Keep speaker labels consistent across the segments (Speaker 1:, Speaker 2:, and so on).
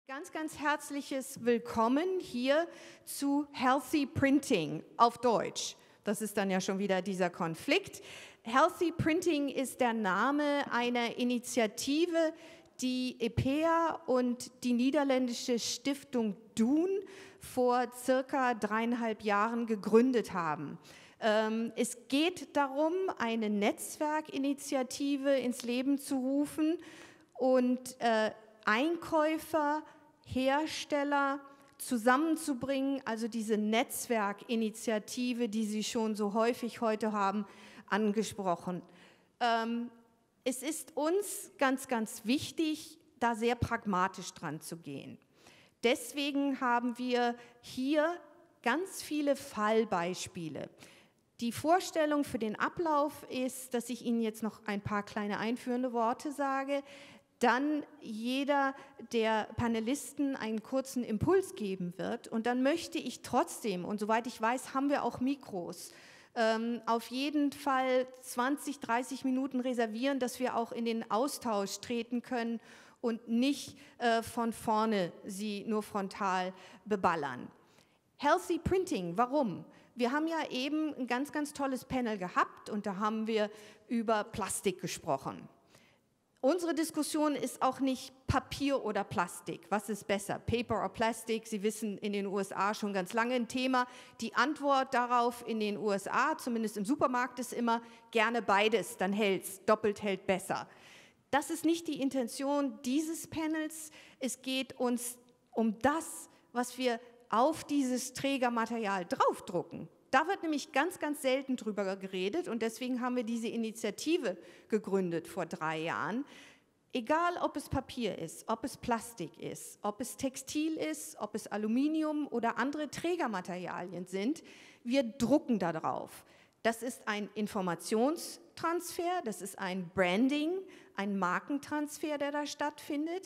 Speaker 1: Ganz, ganz herzliches Willkommen hier zu Healthy Printing auf Deutsch. Das ist dann ja schon wieder dieser Konflikt. Healthy Printing ist der Name einer Initiative, die EPEA und die niederländische Stiftung Doen vor circa 3,5 Jahren gegründet haben. Es geht darum, eine Netzwerkinitiative ins Leben zu rufen und Einkäufer, Hersteller zusammenzubringen, also diese Netzwerkinitiative, die Sie schon so häufig heute haben, angesprochen. Es ist uns ganz, ganz wichtig, da sehr pragmatisch dran zu gehen. Deswegen haben wir hier ganz viele Fallbeispiele. Die Vorstellung für den Ablauf ist, dass ich Ihnen jetzt noch ein paar kleine einführende Worte sage, dann jeder der Panelisten einen kurzen Impuls geben wird und dann möchte ich trotzdem, und soweit ich weiß, haben wir auch Mikros, auf jeden Fall 20, 30 Minuten reservieren, dass wir auch in den Austausch treten können und nicht von vorne sie nur frontal beballern. Healthy Printing, warum? Wir haben ja eben ein ganz, ganz tolles Panel gehabt und da haben wir über Plastik gesprochen. Unsere Diskussion ist auch nicht Papier oder Plastik. Was ist besser, Paper oder Plastik? Sie wissen, in den USA schon ganz lange ein Thema. Die Antwort darauf in den USA, zumindest im Supermarkt, ist immer gerne beides, dann hält's, doppelt hält besser. Das ist nicht die Intention dieses Panels. Es geht uns um das, was wir auf dieses Trägermaterial draufdrucken. Da wird nämlich ganz, ganz selten drüber geredet und deswegen haben wir diese Initiative gegründet vor 3 Jahren. Egal, ob es Papier ist, ob es Plastik ist, ob es Textil ist, ob es Aluminium oder andere Trägermaterialien sind, wir drucken da drauf. Das ist ein Informationstransfer, das ist ein Branding, ein Markentransfer, der da stattfindet.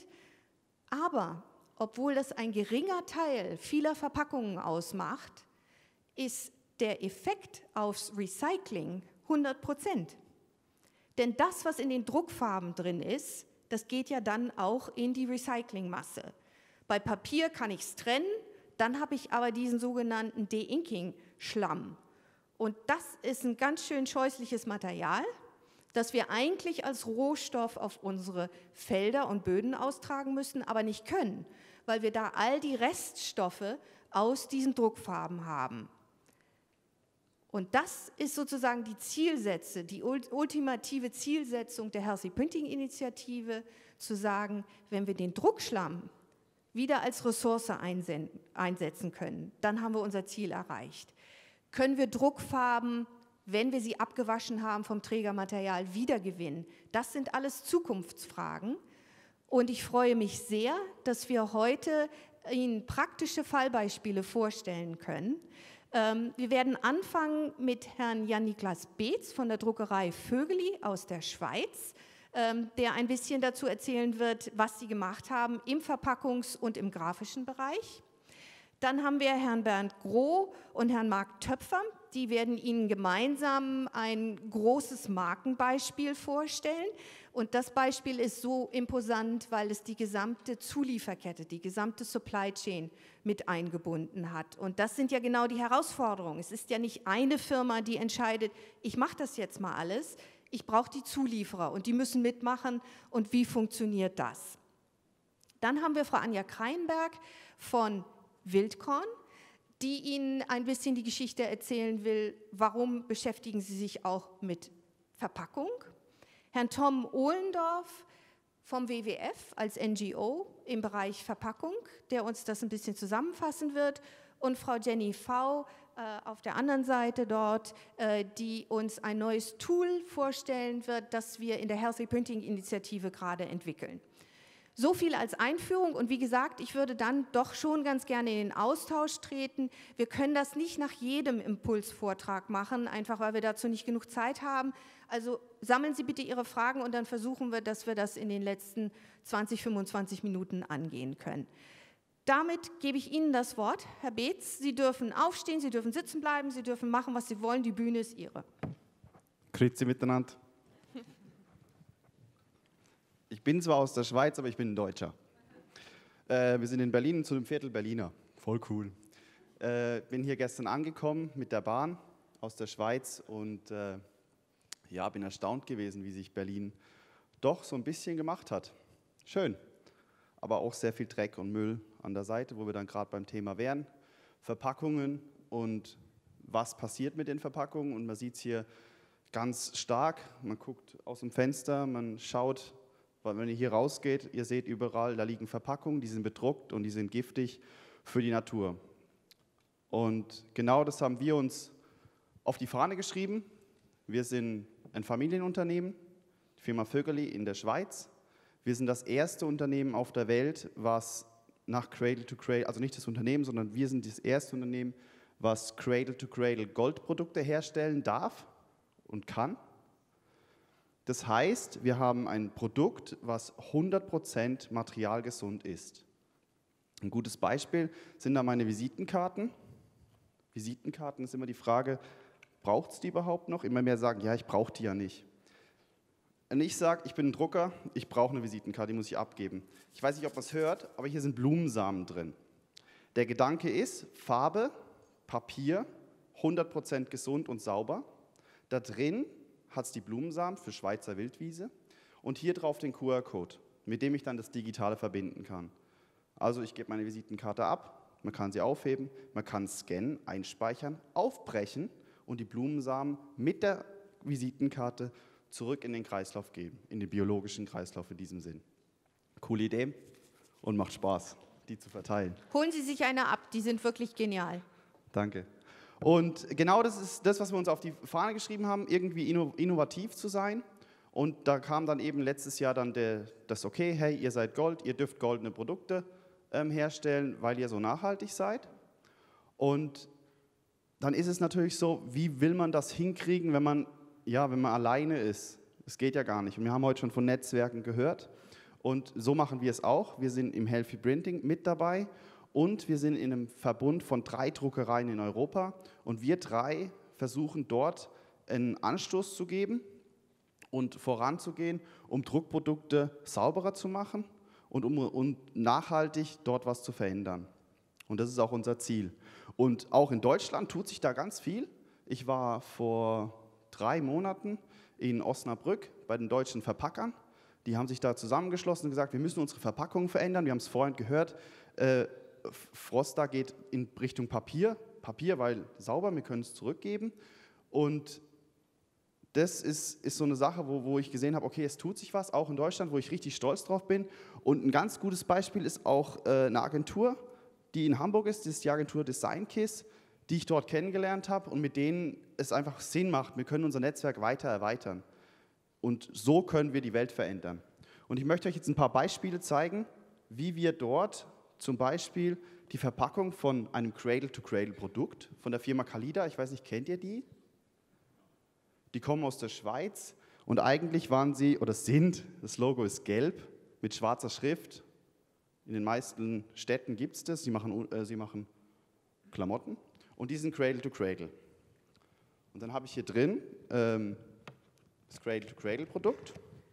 Speaker 1: Aber obwohl das ein geringer Teil vieler Verpackungen ausmacht, ist der Effekt aufs Recycling 100%. Denn das, was in den Druckfarben drin ist, das geht ja dann auch in die Recyclingmasse. Bei Papier kann ich es trennen, dann habe ich aber diesen sogenannten De-Inking-Schlamm. Und das ist ein ganz schön scheußliches Material, das wir eigentlich als Rohstoff auf unsere Felder und Böden austragen müssen, aber nicht können, weil wir da all die Reststoffe aus diesen Druckfarben haben. Und das ist sozusagen die Zielsätze, die ultimative Zielsetzung der Healthy Printing Initiative, zu sagen, wenn wir den Druckschlamm wieder als Ressource einsetzen können, dann haben wir unser Ziel erreicht. Können wir Druckfarben, wenn wir sie abgewaschen haben vom Trägermaterial, wiedergewinnen? Das sind alles Zukunftsfragen. Und ich freue mich sehr, dass wir heute Ihnen praktische Fallbeispiele vorstellen können. Wir werden anfangen mit Herrn Jan-Niklas Beetz von der Druckerei Vögeli aus der Schweiz, der ein bisschen dazu erzählen wird, was sie gemacht haben im Verpackungs- und im grafischen Bereich. Dann haben wir Herrn Bernd Groh und Herrn Marc Töpfer, die werden Ihnen gemeinsam ein großes Markenbeispiel vorstellen. Und das Beispiel ist so imposant, weil es die gesamte Zulieferkette, die gesamte Supply Chain mit eingebunden hat. Und das sind ja genau die Herausforderungen. Es ist ja nicht eine Firma, die entscheidet, ich mache das jetzt mal alles, ich brauche die Zulieferer und die müssen mitmachen. Und wie funktioniert das? Dann haben wir Frau Anja Kreinberg von Wildkorn, die Ihnen ein bisschen die Geschichte erzählen will, warum beschäftigen Sie sich auch mit Verpackung. Herrn Tom Ohlendorf vom WWF als NGO im Bereich Verpackung, der uns das ein bisschen zusammenfassen wird. Und Frau Jenny V. Auf der anderen Seite dort, die uns ein neues Tool vorstellen wird, das wir in der Healthy Printing Initiative gerade entwickeln. So viel als Einführung und wie gesagt, ich würde dann doch schon ganz gerne in den Austausch treten. Wir können das nicht nach jedem Impulsvortrag machen, einfach weil wir dazu nicht genug Zeit haben. Also sammeln Sie bitte Ihre Fragen und dann versuchen wir, dass wir das in den letzten 20, 25 Minuten angehen können. Damit gebe ich Ihnen das Wort, Herr Beetz. Sie dürfen aufstehen, Sie dürfen sitzen bleiben, Sie dürfen machen, was Sie wollen. Die Bühne ist Ihre.
Speaker 2: Grüezi miteinander. Ich bin zwar aus der Schweiz, aber ich bin ein Deutscher. Wir sind in Berlin zu dem Viertel Berliner. Voll cool. Bin hier gestern angekommen mit der Bahn aus der Schweiz und bin erstaunt gewesen, wie sich Berlin doch so ein bisschen gemacht hat. Schön, aber auch sehr viel Dreck und Müll an der Seite, wo wir dann gerade beim Thema wären. Verpackungen und was passiert mit den Verpackungen. Und man sieht es hier ganz stark. Man guckt aus dem Fenster, man schaut, weil wenn ihr hier rausgeht, ihr seht überall, da liegen Verpackungen, die sind bedruckt und die sind giftig für die Natur. Und genau das haben wir uns auf die Fahne geschrieben. Wir sind ein Familienunternehmen, die Firma Vögeli in der Schweiz. Wir sind das erste Unternehmen auf der Welt, was nach Cradle to Cradle, also nicht das Unternehmen, sondern wir sind das erste Unternehmen, was Cradle to Cradle Goldprodukte herstellen darf und kann. Das heißt, wir haben ein Produkt, was 100% materialgesund ist. Ein gutes Beispiel sind da meine Visitenkarten. Visitenkarten ist immer die Frage, braucht es die überhaupt noch? Immer mehr sagen, ja, ich brauche die ja nicht. Und ich sage, ich bin ein Drucker, ich brauche eine Visitenkarte, die muss ich abgeben. Ich weiß nicht, ob man es hört, aber hier sind Blumensamen drin. Der Gedanke ist, Farbe, Papier, 100% gesund und sauber. Da drin hat es die Blumensamen für Schweizer Wildwiese und hier drauf den QR-Code, mit dem ich dann das Digitale verbinden kann. Also ich gebe meine Visitenkarte ab, man kann sie aufheben, man kann scannen, einspeichern, aufbrechen und die Blumensamen mit der Visitenkarte zurück in den Kreislauf geben, in den biologischen Kreislauf in diesem Sinn. Coole Idee und macht Spaß, die zu verteilen.
Speaker 1: Holen Sie sich eine ab, die sind wirklich genial.
Speaker 2: Danke. Und genau das ist das, was wir uns auf die Fahne geschrieben haben, irgendwie innovativ zu sein. Und da kam dann eben letztes Jahr dann das okay, hey, ihr seid Gold, ihr dürft goldene Produkte herstellen, weil ihr so nachhaltig seid. Und dann ist es natürlich so, wie will man das hinkriegen, wenn man alleine ist? Es geht ja gar nicht. Und wir haben heute schon von Netzwerken gehört. Und so machen wir es auch. Wir sind im Healthy Printing mit dabei. Und wir sind in einem Verbund von 3 Druckereien in Europa und wir 3 versuchen dort einen Anstoß zu geben und voranzugehen, um Druckprodukte sauberer zu machen und nachhaltig dort was zu verändern. Und das ist auch unser Ziel. Und auch in Deutschland tut sich da ganz viel. Ich war vor 3 Monaten in Osnabrück bei den deutschen Verpackern. Die haben sich da zusammengeschlossen und gesagt, wir müssen unsere Verpackungen verändern. Wir haben es vorhin gehört, Frosta geht in Richtung Papier, weil sauber, wir können es zurückgeben. Und das ist so eine Sache, wo ich gesehen habe, okay, es tut sich was, auch in Deutschland, wo ich richtig stolz drauf bin. Und ein ganz gutes Beispiel ist auch eine Agentur, die in Hamburg ist, das ist die Agentur DesignKiss, die ich dort kennengelernt habe und mit denen es einfach Sinn macht, wir können unser Netzwerk weiter erweitern. Und so können wir die Welt verändern. Und ich möchte euch jetzt ein paar Beispiele zeigen, wie wir dort zum Beispiel die Verpackung von einem Cradle-to-Cradle-Produkt von der Firma Kalida, ich weiß nicht, kennt ihr die? Die kommen aus der Schweiz und eigentlich waren sie oder sind, das Logo ist gelb mit schwarzer Schrift. In den meisten Städten gibt es das, sie machen Klamotten und die sind Cradle-to-Cradle. Und dann habe ich hier drin das Cradle-to-Cradle-Produkt,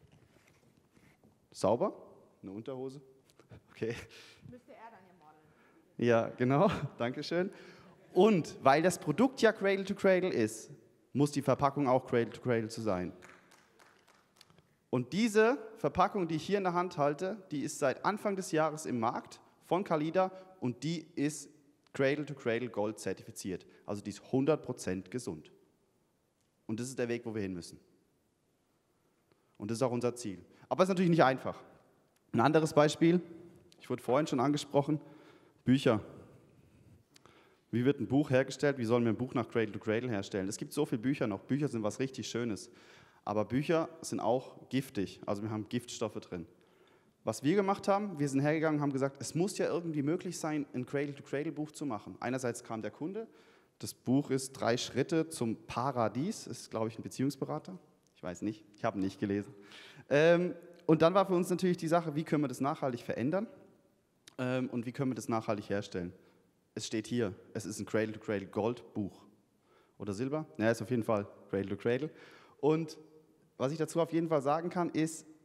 Speaker 2: sauber, eine Unterhose. Okay.
Speaker 1: Müsste er dann ja modeln.
Speaker 2: Ja, genau, danke schön. Und weil das Produkt ja Cradle to Cradle ist, muss die Verpackung auch Cradle to Cradle zu sein. Und diese Verpackung, die ich hier in der Hand halte, die ist seit Anfang des Jahres im Markt von Kalida und die ist Cradle to Cradle Gold zertifiziert. Also die ist 100% gesund. Und das ist der Weg, wo wir hin müssen. Und das ist auch unser Ziel. Aber es ist natürlich nicht einfach. Ein anderes Beispiel, ich wurde vorhin schon angesprochen, Bücher. Wie wird ein Buch hergestellt? Wie sollen wir ein Buch nach Cradle to Cradle herstellen? Es gibt so viele Bücher noch. Bücher sind was richtig Schönes. Aber Bücher sind auch giftig. Also wir haben Giftstoffe drin. Was wir gemacht haben, wir sind hergegangen und haben gesagt, es muss ja irgendwie möglich sein, ein Cradle to Cradle Buch zu machen. Einerseits kam der Kunde. Das Buch ist 3 Schritte zum Paradies. Das ist, glaube ich, ein Beziehungsberater. Ich weiß nicht. Ich habe ihn nicht gelesen. Und dann war für uns natürlich die Sache, wie können wir das nachhaltig verändern und wie können wir das nachhaltig herstellen. Es steht hier, es ist ein Cradle-to-Cradle Gold-Buch. Oder Silber? Ja, ist auf jeden Fall Cradle-to-Cradle. Und was ich dazu auf jeden Fall sagen kann, ist,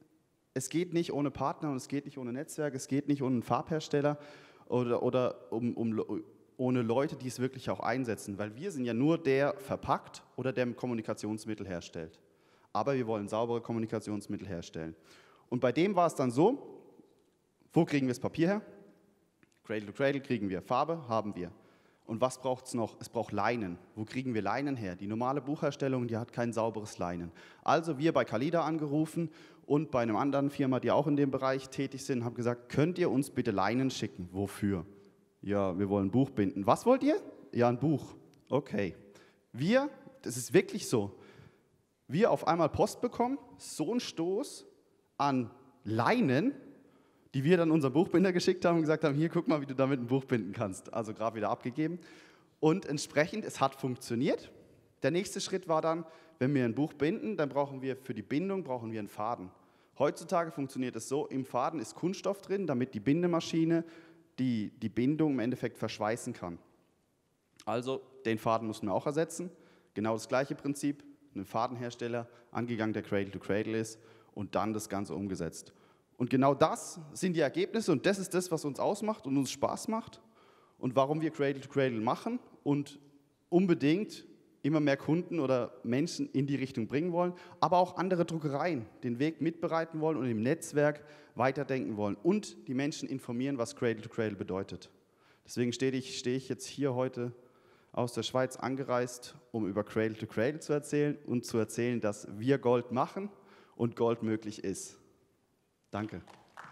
Speaker 2: es geht nicht ohne Partner und es geht nicht ohne Netzwerk, es geht nicht ohne einen Farbhersteller oder ohne Leute, die es wirklich auch einsetzen, weil wir sind ja nur der verpackt oder der Kommunikationsmittel herstellt. Aber wir wollen saubere Kommunikationsmittel herstellen. Und bei dem war es dann so, wo kriegen wir das Papier her? Cradle to Cradle kriegen wir, Farbe haben wir. Und was braucht es noch? Es braucht Leinen. Wo kriegen wir Leinen her? Die normale Buchherstellung, die hat kein sauberes Leinen. Also wir bei Kalida angerufen und bei einer anderen Firma, die auch in dem Bereich tätig sind, haben gesagt, könnt ihr uns bitte Leinen schicken? Wofür? Ja, wir wollen ein Buch binden. Was wollt ihr? Ja, ein Buch. Okay. Das ist wirklich so, wir auf einmal Post bekommen, so ein Stoß an Leinen, die wir dann unserem Buchbinder geschickt haben und gesagt haben, hier, guck mal, wie du damit ein Buch binden kannst. Also gerade wieder abgegeben. Und entsprechend, es hat funktioniert. Der nächste Schritt war dann, wenn wir ein Buch binden, dann brauchen wir für die Bindung einen Faden. Heutzutage funktioniert es so, im Faden ist Kunststoff drin, damit die Bindemaschine die Bindung im Endeffekt verschweißen kann. Also den Faden mussten wir auch ersetzen. Genau das gleiche Prinzip, einen Fadenhersteller angegangen, der Cradle to Cradle ist und dann das Ganze umgesetzt. Und genau das sind die Ergebnisse und das ist das, was uns ausmacht und uns Spaß macht und warum wir Cradle to Cradle machen und unbedingt immer mehr Kunden oder Menschen in die Richtung bringen wollen, aber auch andere Druckereien den Weg mitbereiten wollen und im Netzwerk weiterdenken wollen und die Menschen informieren, was Cradle to Cradle bedeutet. Deswegen stehe ich jetzt hier heute aus der Schweiz angereist, um über Cradle to Cradle zu erzählen und zu erzählen, dass wir Gold machen und Gold möglich ist. Danke.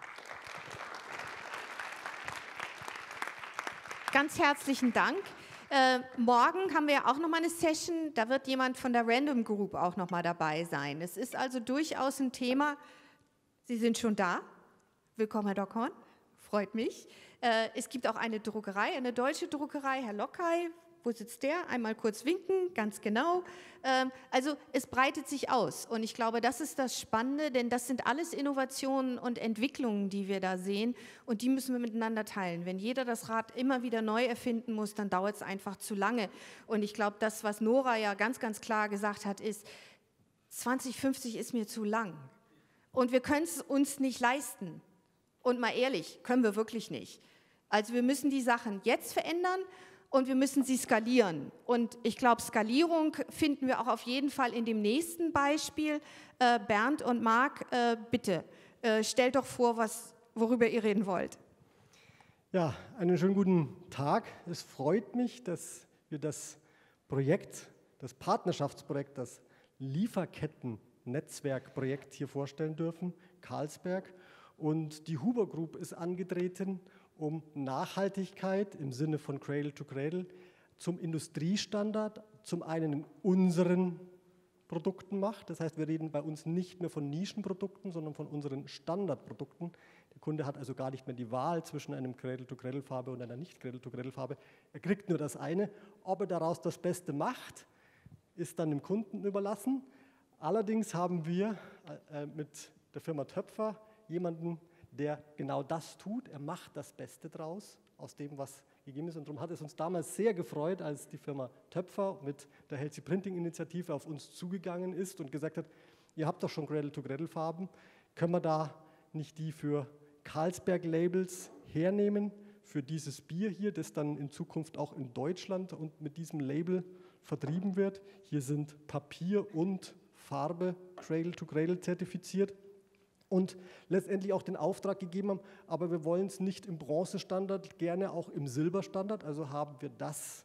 Speaker 1: Ganz herzlichen Dank. Morgen haben wir auch nochmal eine Session, da wird jemand von der Random Group auch nochmal dabei sein. Es ist also durchaus ein Thema. Sie sind schon da. Willkommen, Herr Dockhorn. Freut mich. Es gibt auch eine Druckerei, eine deutsche Druckerei, Herr Lockey. Wo sitzt der? Einmal kurz winken, ganz genau. Also es breitet sich aus und ich glaube, das ist das Spannende, denn das sind alles Innovationen und Entwicklungen, die wir da sehen und die müssen wir miteinander teilen. Wenn jeder das Rad immer wieder neu erfinden muss, dann dauert es einfach zu lange. Und ich glaube, das, was Nora ja ganz, ganz klar gesagt hat, ist, 2050 ist mir zu lang und wir können es uns nicht leisten. Und mal ehrlich, können wir wirklich nicht. Also wir müssen die Sachen jetzt verändern. Und wir müssen sie skalieren. Und ich glaube, Skalierung finden wir auch auf jeden Fall in dem nächsten Beispiel. Bernd und Marc, bitte, stellt doch vor, worüber ihr reden wollt.
Speaker 3: Ja, einen schönen guten Tag. Es freut mich, dass wir das Projekt, das Partnerschaftsprojekt, das Lieferketten-Netzwerkprojekt hier vorstellen dürfen, Carlsberg. Und die Huber Group ist angetreten, um Nachhaltigkeit im Sinne von Cradle to Cradle zum Industriestandard, zum einen in unseren Produkten macht. Das heißt, wir reden bei uns nicht mehr von Nischenprodukten, sondern von unseren Standardprodukten. Der Kunde hat also gar nicht mehr die Wahl zwischen einem Cradle to Cradle Farbe und einer nicht Cradle to Cradle Farbe. Er kriegt nur das eine. Ob er daraus das Beste macht, ist dann dem Kunden überlassen. Allerdings haben wir mit der Firma Töpfer jemanden, der genau das tut. Er macht das Beste draus, aus dem, was gegeben ist. Und darum hat es uns damals sehr gefreut, als die Firma Töpfer mit der Healthy Printing Initiative auf uns zugegangen ist und gesagt hat, ihr habt doch schon Cradle-to-Cradle-Farben, können wir da nicht die für Carlsberg-Labels hernehmen, für dieses Bier hier, das dann in Zukunft auch in Deutschland und mit diesem Label vertrieben wird. Hier sind Papier und Farbe Cradle-to-Cradle zertifiziert. Und letztendlich auch den Auftrag gegeben haben, aber wir wollen es nicht im Bronzestandard, gerne auch im Silberstandard, also haben wir das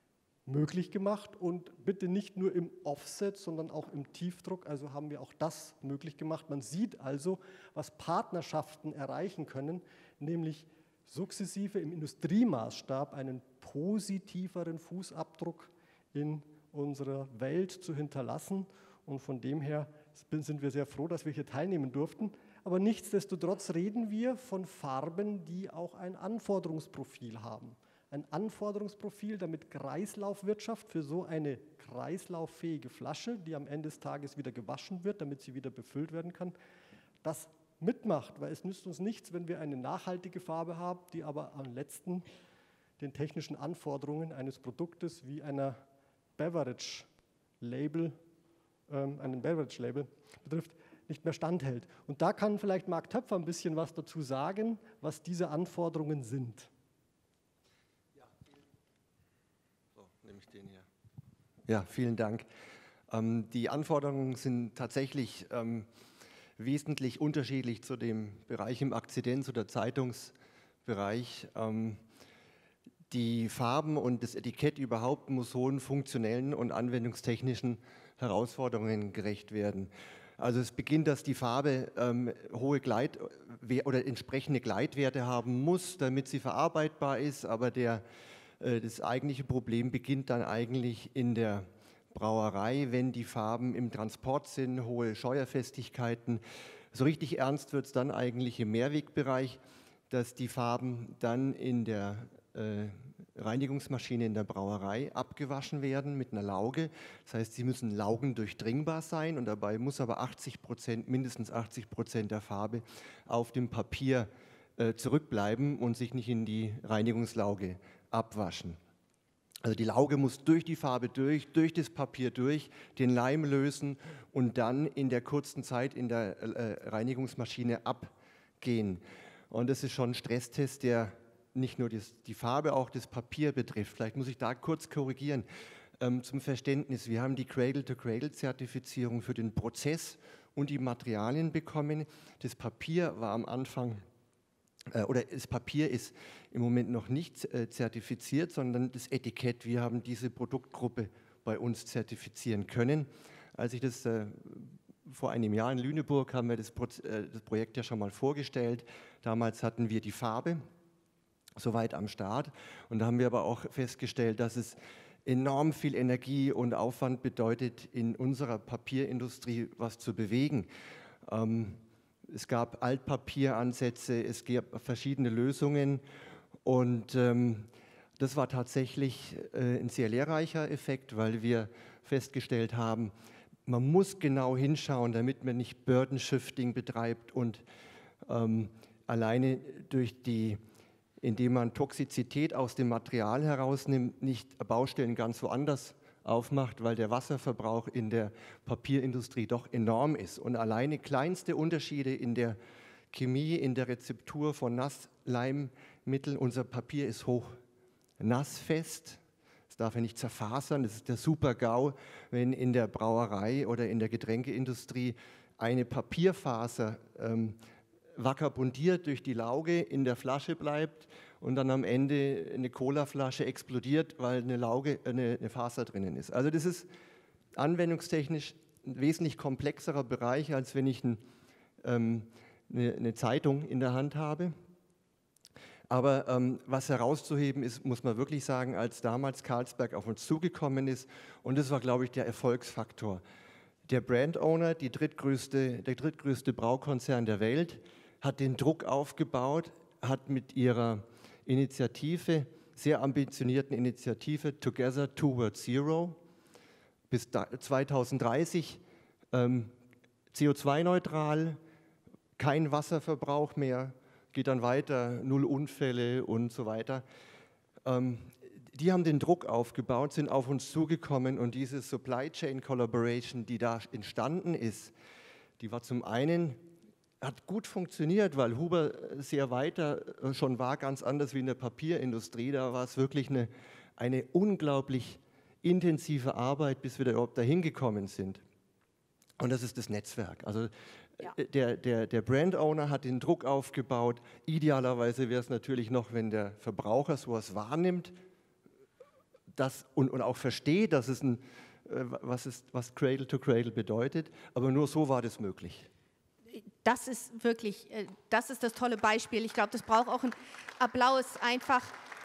Speaker 3: möglich gemacht und bitte nicht nur im Offset, sondern auch im Tiefdruck, also haben wir auch das möglich gemacht. Man sieht also, was Partnerschaften erreichen können, nämlich sukzessive im Industriemaßstab einen positiveren Fußabdruck in unserer Welt zu hinterlassen und von dem her sind wir sehr froh, dass wir hier teilnehmen durften. Aber nichtsdestotrotz reden wir von Farben, die auch ein Anforderungsprofil haben. Ein Anforderungsprofil, damit Kreislaufwirtschaft für so eine kreislauffähige Flasche, die am Ende des Tages wieder gewaschen wird, damit sie wieder befüllt werden kann, das mitmacht. Weil es nützt uns nichts, wenn wir eine nachhaltige Farbe haben, die aber am letzten den technischen Anforderungen eines Produktes wie einem Beverage-Label betrifft. nicht mehr standhält. Und da kann vielleicht Marc Töpfer ein bisschen was dazu sagen, was diese Anforderungen sind.
Speaker 4: Ja, so, nehme ich den hier. Ja, vielen Dank. Die Anforderungen sind tatsächlich wesentlich unterschiedlich zu dem Bereich im Akzidenz- oder Zeitungsbereich. Die Farben und das Etikett überhaupt muss hohen funktionellen und anwendungstechnischen Herausforderungen gerecht werden. Also es beginnt, dass die Farbe hohe oder entsprechende Gleitwerte haben muss, damit sie verarbeitbar ist, aber das eigentliche Problem beginnt dann eigentlich in der Brauerei, wenn die Farben im Transport sind, hohe Scheuerfestigkeiten. So richtig ernst wird es dann eigentlich im Mehrwegbereich, dass die Farben dann in der Reinigungsmaschine in der Brauerei abgewaschen werden mit einer Lauge. Das heißt, sie müssen laugendurchdringbar sein und dabei muss aber mindestens 80% der Farbe auf dem Papier zurückbleiben und sich nicht in die Reinigungslauge abwaschen. Also die Lauge muss durch die Farbe durch das Papier durch, den Leim lösen und dann in der kurzen Zeit in der Reinigungsmaschine abgehen. Und das ist schon ein Stresstest, der nicht nur die Farbe, auch das Papier betrifft. Vielleicht muss ich da kurz korrigieren. Zum Verständnis, wir haben die Cradle-to-Cradle-Zertifizierung für den Prozess und die Materialien bekommen. Das Papier war am Anfang das Papier ist im Moment noch nicht zertifiziert, sondern das Etikett. Wir haben diese Produktgruppe bei uns zertifizieren können. Als ich das vor einem Jahr in Lüneburg haben wir das Projekt ja schon mal vorgestellt. Damals hatten wir die Farbe soweit am Start und da haben wir aber auch festgestellt, dass es enorm viel Energie und Aufwand bedeutet, in unserer Papierindustrie was zu bewegen. Es gab Altpapieransätze, es gab verschiedene Lösungen und das war tatsächlich ein sehr lehrreicher Effekt, weil wir festgestellt haben, man muss genau hinschauen, damit man nicht Burden Shifting betreibt und alleine indem man Toxizität aus dem Material herausnimmt, nicht Baustellen ganz woanders aufmacht, weil der Wasserverbrauch in der Papierindustrie doch enorm ist. Und alleine kleinste Unterschiede in der Chemie, in der Rezeptur von Nassleimmitteln, unser Papier ist hoch nassfest, es darf ja nicht zerfasern, das ist der Super-GAU, wenn in der Brauerei oder in der Getränkeindustrie eine Papierfaser vagabundiert durch die Lauge in der Flasche bleibt und dann am Ende eine Colaflasche explodiert, weil eine Faser drinnen ist. Also das ist anwendungstechnisch ein wesentlich komplexerer Bereich, als wenn ich eine Zeitung in der Hand habe. Aber was herauszuheben ist, muss man wirklich sagen, als damals Carlsberg auf uns zugekommen ist, und das war, glaube ich, der Erfolgsfaktor. Der Brand Owner, der drittgrößte Braukonzern der Welt, hat den Druck aufgebaut, hat mit ihrer Initiative, sehr ambitionierten Initiative Together Towards Zero, bis 2030 CO2-neutral, kein Wasserverbrauch mehr, geht dann weiter, 0 Unfälle und so weiter. Die haben den Druck aufgebaut, sind auf uns zugekommen und diese Supply Chain Collaboration, die da entstanden ist, die war zum einen, hat gut funktioniert, weil Huber sehr weiter schon war, ganz anders wie in der Papierindustrie. Da war es wirklich eine unglaublich intensive Arbeit, bis wir da überhaupt dahin gekommen sind. Und das ist das Netzwerk. Also ja. Der Brand Owner hat den Druck aufgebaut. Idealerweise wäre es natürlich noch, wenn der Verbraucher sowas wahrnimmt und auch versteht, dass es was Cradle to Cradle bedeutet. Aber nur so war das möglich.
Speaker 1: Das ist wirklich, das ist das tolle Beispiel. Ich glaube, das braucht auch einen Applaus einfach,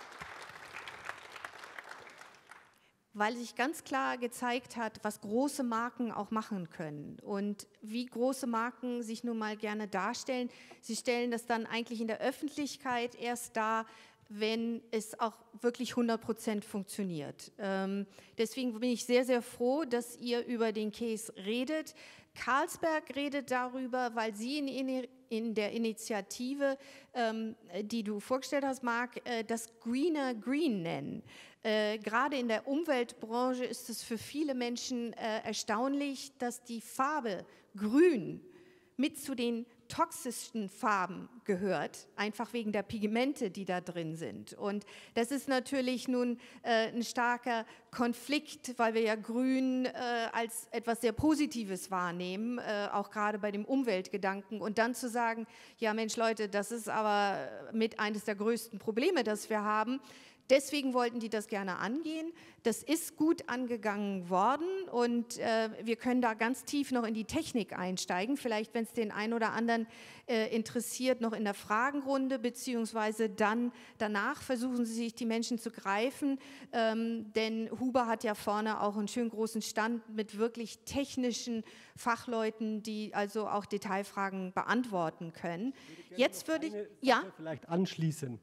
Speaker 1: weil sich ganz klar gezeigt hat, was große Marken auch machen können und wie große Marken sich nun mal gerne darstellen. Sie stellen das dann eigentlich in der Öffentlichkeit erst dar, wenn es auch wirklich 100% funktioniert. Deswegen bin ich sehr, sehr froh, dass ihr über den Case redet. Carlsberg redet darüber, weil sie in der Initiative, die du vorgestellt hast, Marc, das Greener Green nennen. Gerade in der Umweltbranche ist es für viele Menschen erstaunlich, dass die Farbe grün mit zu den toxischsten Farben gehört, einfach wegen der Pigmente, die da drin sind. Und das ist natürlich nun ein starker Konflikt, weil wir ja Grün als etwas sehr Positives wahrnehmen, auch gerade bei dem Umweltgedanken. Und dann zu sagen, ja Mensch Leute, das ist aber mit eines der größten Probleme, das wir haben. Deswegen wollten die das gerne angehen. Das ist gut angegangen worden und wir können da ganz tief noch in die Technik einsteigen. Vielleicht, wenn es den einen oder anderen interessiert, noch in der Fragenrunde, beziehungsweise dann danach versuchen Sie sich die Menschen zu greifen, denn Huber hat ja vorne auch einen schönen großen Stand mit wirklich technischen Fachleuten, die also auch Detailfragen beantworten können. Jetzt würde ich, ja?
Speaker 3: Vielleicht anschließen.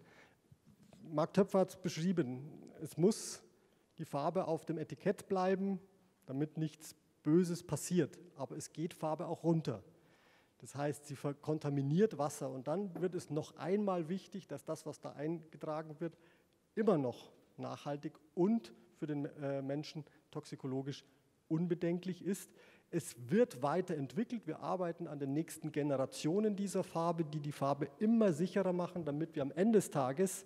Speaker 3: Marc Töpfer hat es beschrieben, es muss die Farbe auf dem Etikett bleiben, damit nichts Böses passiert. Aber es geht Farbe auch runter. Das heißt, sie kontaminiert Wasser und dann wird es noch einmal wichtig, dass das, was da eingetragen wird, immer noch nachhaltig und für den Menschen toxikologisch unbedenklich ist. Es wird weiterentwickelt. Wir arbeiten an den nächsten Generationen dieser Farbe, die die Farbe immer sicherer machen, damit wir am Ende des Tages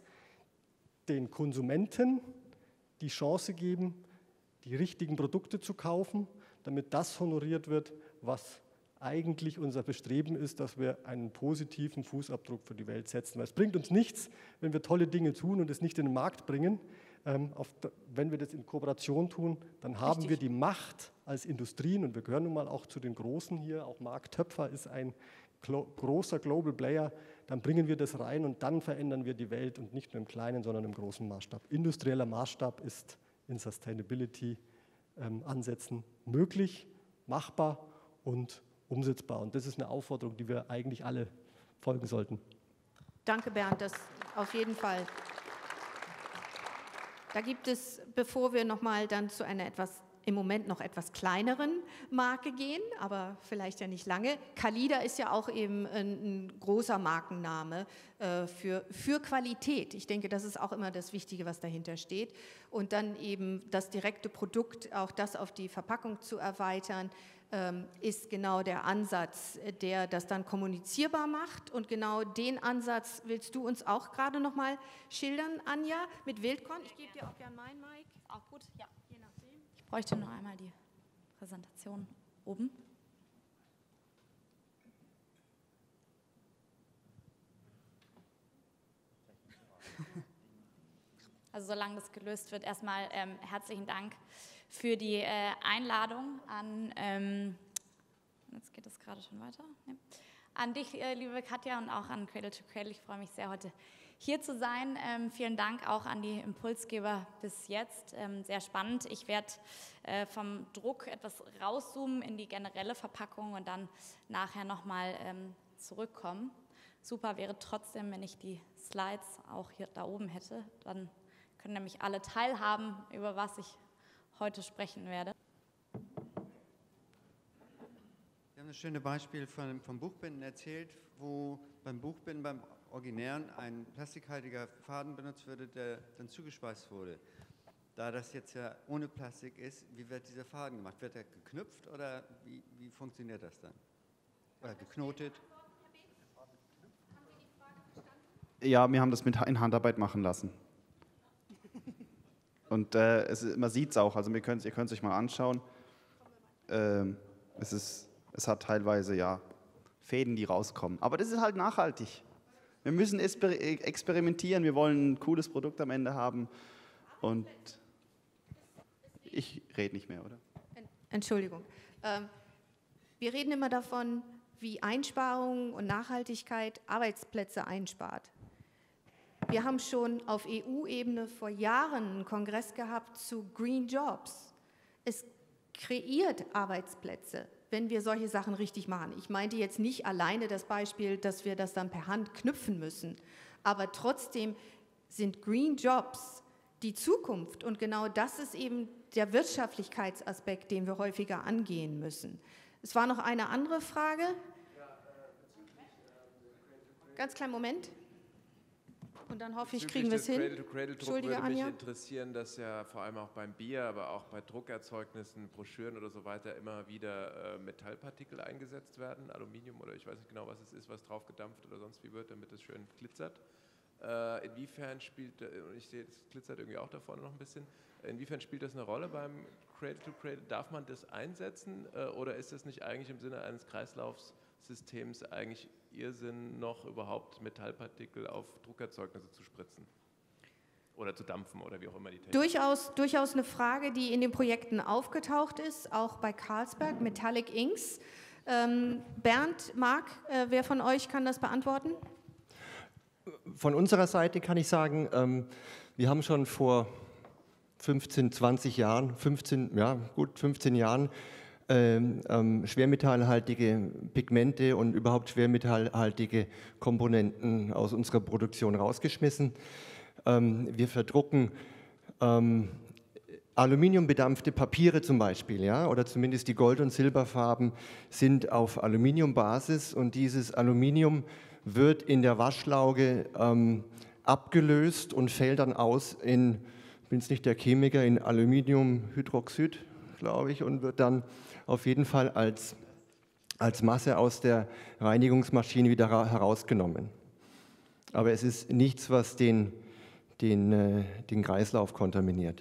Speaker 3: den Konsumenten die Chance geben, die richtigen Produkte zu kaufen, damit das honoriert wird, was eigentlich unser Bestreben ist, dass wir einen positiven Fußabdruck für die Welt setzen. Weil es bringt uns nichts, wenn wir tolle Dinge tun und es nicht in den Markt bringen. Wenn wir das in Kooperation tun, dann haben wir die Macht als Industrien, und wir gehören nun mal auch zu den Großen hier, auch Marc Töpfer ist ein großer Global Player, dann bringen wir das rein und dann verändern wir die Welt und nicht nur im kleinen, sondern im großen Maßstab. Industrieller Maßstab ist in Sustainability-Ansätzen möglich, machbar und umsetzbar. Und das ist eine Aufforderung, die wir eigentlich alle folgen sollten.
Speaker 1: Danke, Bernd, das auf jeden Fall. Da gibt es, bevor wir nochmal dann zu einer im Moment noch etwas kleineren Marke gehen, aber vielleicht ja nicht lange. Kalida ist ja auch eben ein großer Markenname für Qualität. Ich denke, das ist auch immer das Wichtige, was dahinter steht. Und dann eben das direkte Produkt, auch das auf die Verpackung zu erweitern, ist genau der Ansatz, der das dann kommunizierbar macht. Und genau den Ansatz willst du uns auch gerade noch mal schildern, Anja, mit Wildkorn. Ich gebe dir auch gerne meinen Mic.
Speaker 5: Auch gut, ja. Je nachdem. Ich bräuchte noch einmal die Präsentation oben. Also solange das gelöst wird, erstmal herzlichen Dank für die Einladung an, jetzt geht es gerade schon weiter, ne? An dich, liebe Katja, und auch an Cradle to Cradle. Ich freue mich sehr, heute hier zu sein. Vielen Dank auch an die Impulsgeber bis jetzt. Sehr spannend. Ich werde vom Druck etwas rauszoomen in die generelle Verpackung und dann nachher nochmal zurückkommen. Super wäre trotzdem, wenn ich die Slides auch hier da oben hätte. Dann können nämlich alle teilhaben, über was ich heute sprechen werde.
Speaker 6: Sie haben das schöne Beispiel vom Buchbinden erzählt, wo beim Buchbinden, beim Originären, ein plastikhaltiger Faden benutzt wurde, der dann zugespeist wurde. Da das jetzt ja ohne Plastik ist, wie wird dieser Faden gemacht? Wird er geknüpft oder wie funktioniert das dann? Oder geknotet?
Speaker 2: Ja, wir haben das in Handarbeit machen lassen. Und man sieht es auch, also ihr könnt es euch mal anschauen. Es hat teilweise ja Fäden, die rauskommen. Aber das ist halt nachhaltig. Wir müssen experimentieren, wir wollen ein cooles Produkt am Ende haben. Und ich rede nicht mehr, oder?
Speaker 1: Entschuldigung. Wir reden immer davon, wie Einsparung und Nachhaltigkeit Arbeitsplätze einspart. Wir haben schon auf EU-Ebene vor Jahren einen Kongress gehabt zu Green Jobs. Es kreiert Arbeitsplätze, wenn wir solche Sachen richtig machen. Ich meinte jetzt nicht alleine das Beispiel, dass wir das dann per Hand knüpfen müssen, aber trotzdem sind Green Jobs die Zukunft und genau das ist eben der Wirtschaftlichkeitsaspekt, den wir häufiger angehen müssen. Es war noch eine andere Frage. Ganz kleinen Moment. Und dann hoffe ich, kriegen wir es hin.
Speaker 7: Cradle-to-Cradle-Druck würde mich interessieren, dass ja vor allem auch beim Bier, aber auch bei Druckerzeugnissen, Broschüren oder so weiter immer wieder Metallpartikel eingesetzt werden, Aluminium oder ich weiß nicht genau, was es ist, was drauf gedampft oder sonst wie wird, damit es schön glitzert. Inwiefern spielt, und ich sehe, es glitzert irgendwie auch da vorne noch ein bisschen, inwiefern spielt das eine Rolle beim Cradle-to-Cradle? Darf man das einsetzen oder ist das nicht eigentlich im Sinne eines Kreislaufsystems eigentlich Irrsinn, noch überhaupt Metallpartikel auf Druckerzeugnisse zu spritzen oder zu dampfen oder wie auch immer die Technik?
Speaker 1: Durchaus eine Frage, die in den Projekten aufgetaucht ist, auch bei Carlsberg, Metallic Inks. Bernd, Marc, wer von euch kann das beantworten?
Speaker 4: Von unserer Seite kann ich sagen, wir haben schon vor 15 Jahren schwermetallhaltige Pigmente und überhaupt schwermetallhaltige Komponenten aus unserer Produktion rausgeschmissen. Wir verdrucken aluminiumbedampfte Papiere zum Beispiel, ja, oder zumindest die Gold- und Silberfarben sind auf Aluminiumbasis und dieses Aluminium wird in der Waschlauge abgelöst und fällt dann aus in, ich bin jetzt nicht der Chemiker, in Aluminiumhydroxid, glaube ich, und wird dann auf jeden Fall als Masse aus der Reinigungsmaschine wieder herausgenommen. Aber es ist nichts, was den Kreislauf kontaminiert.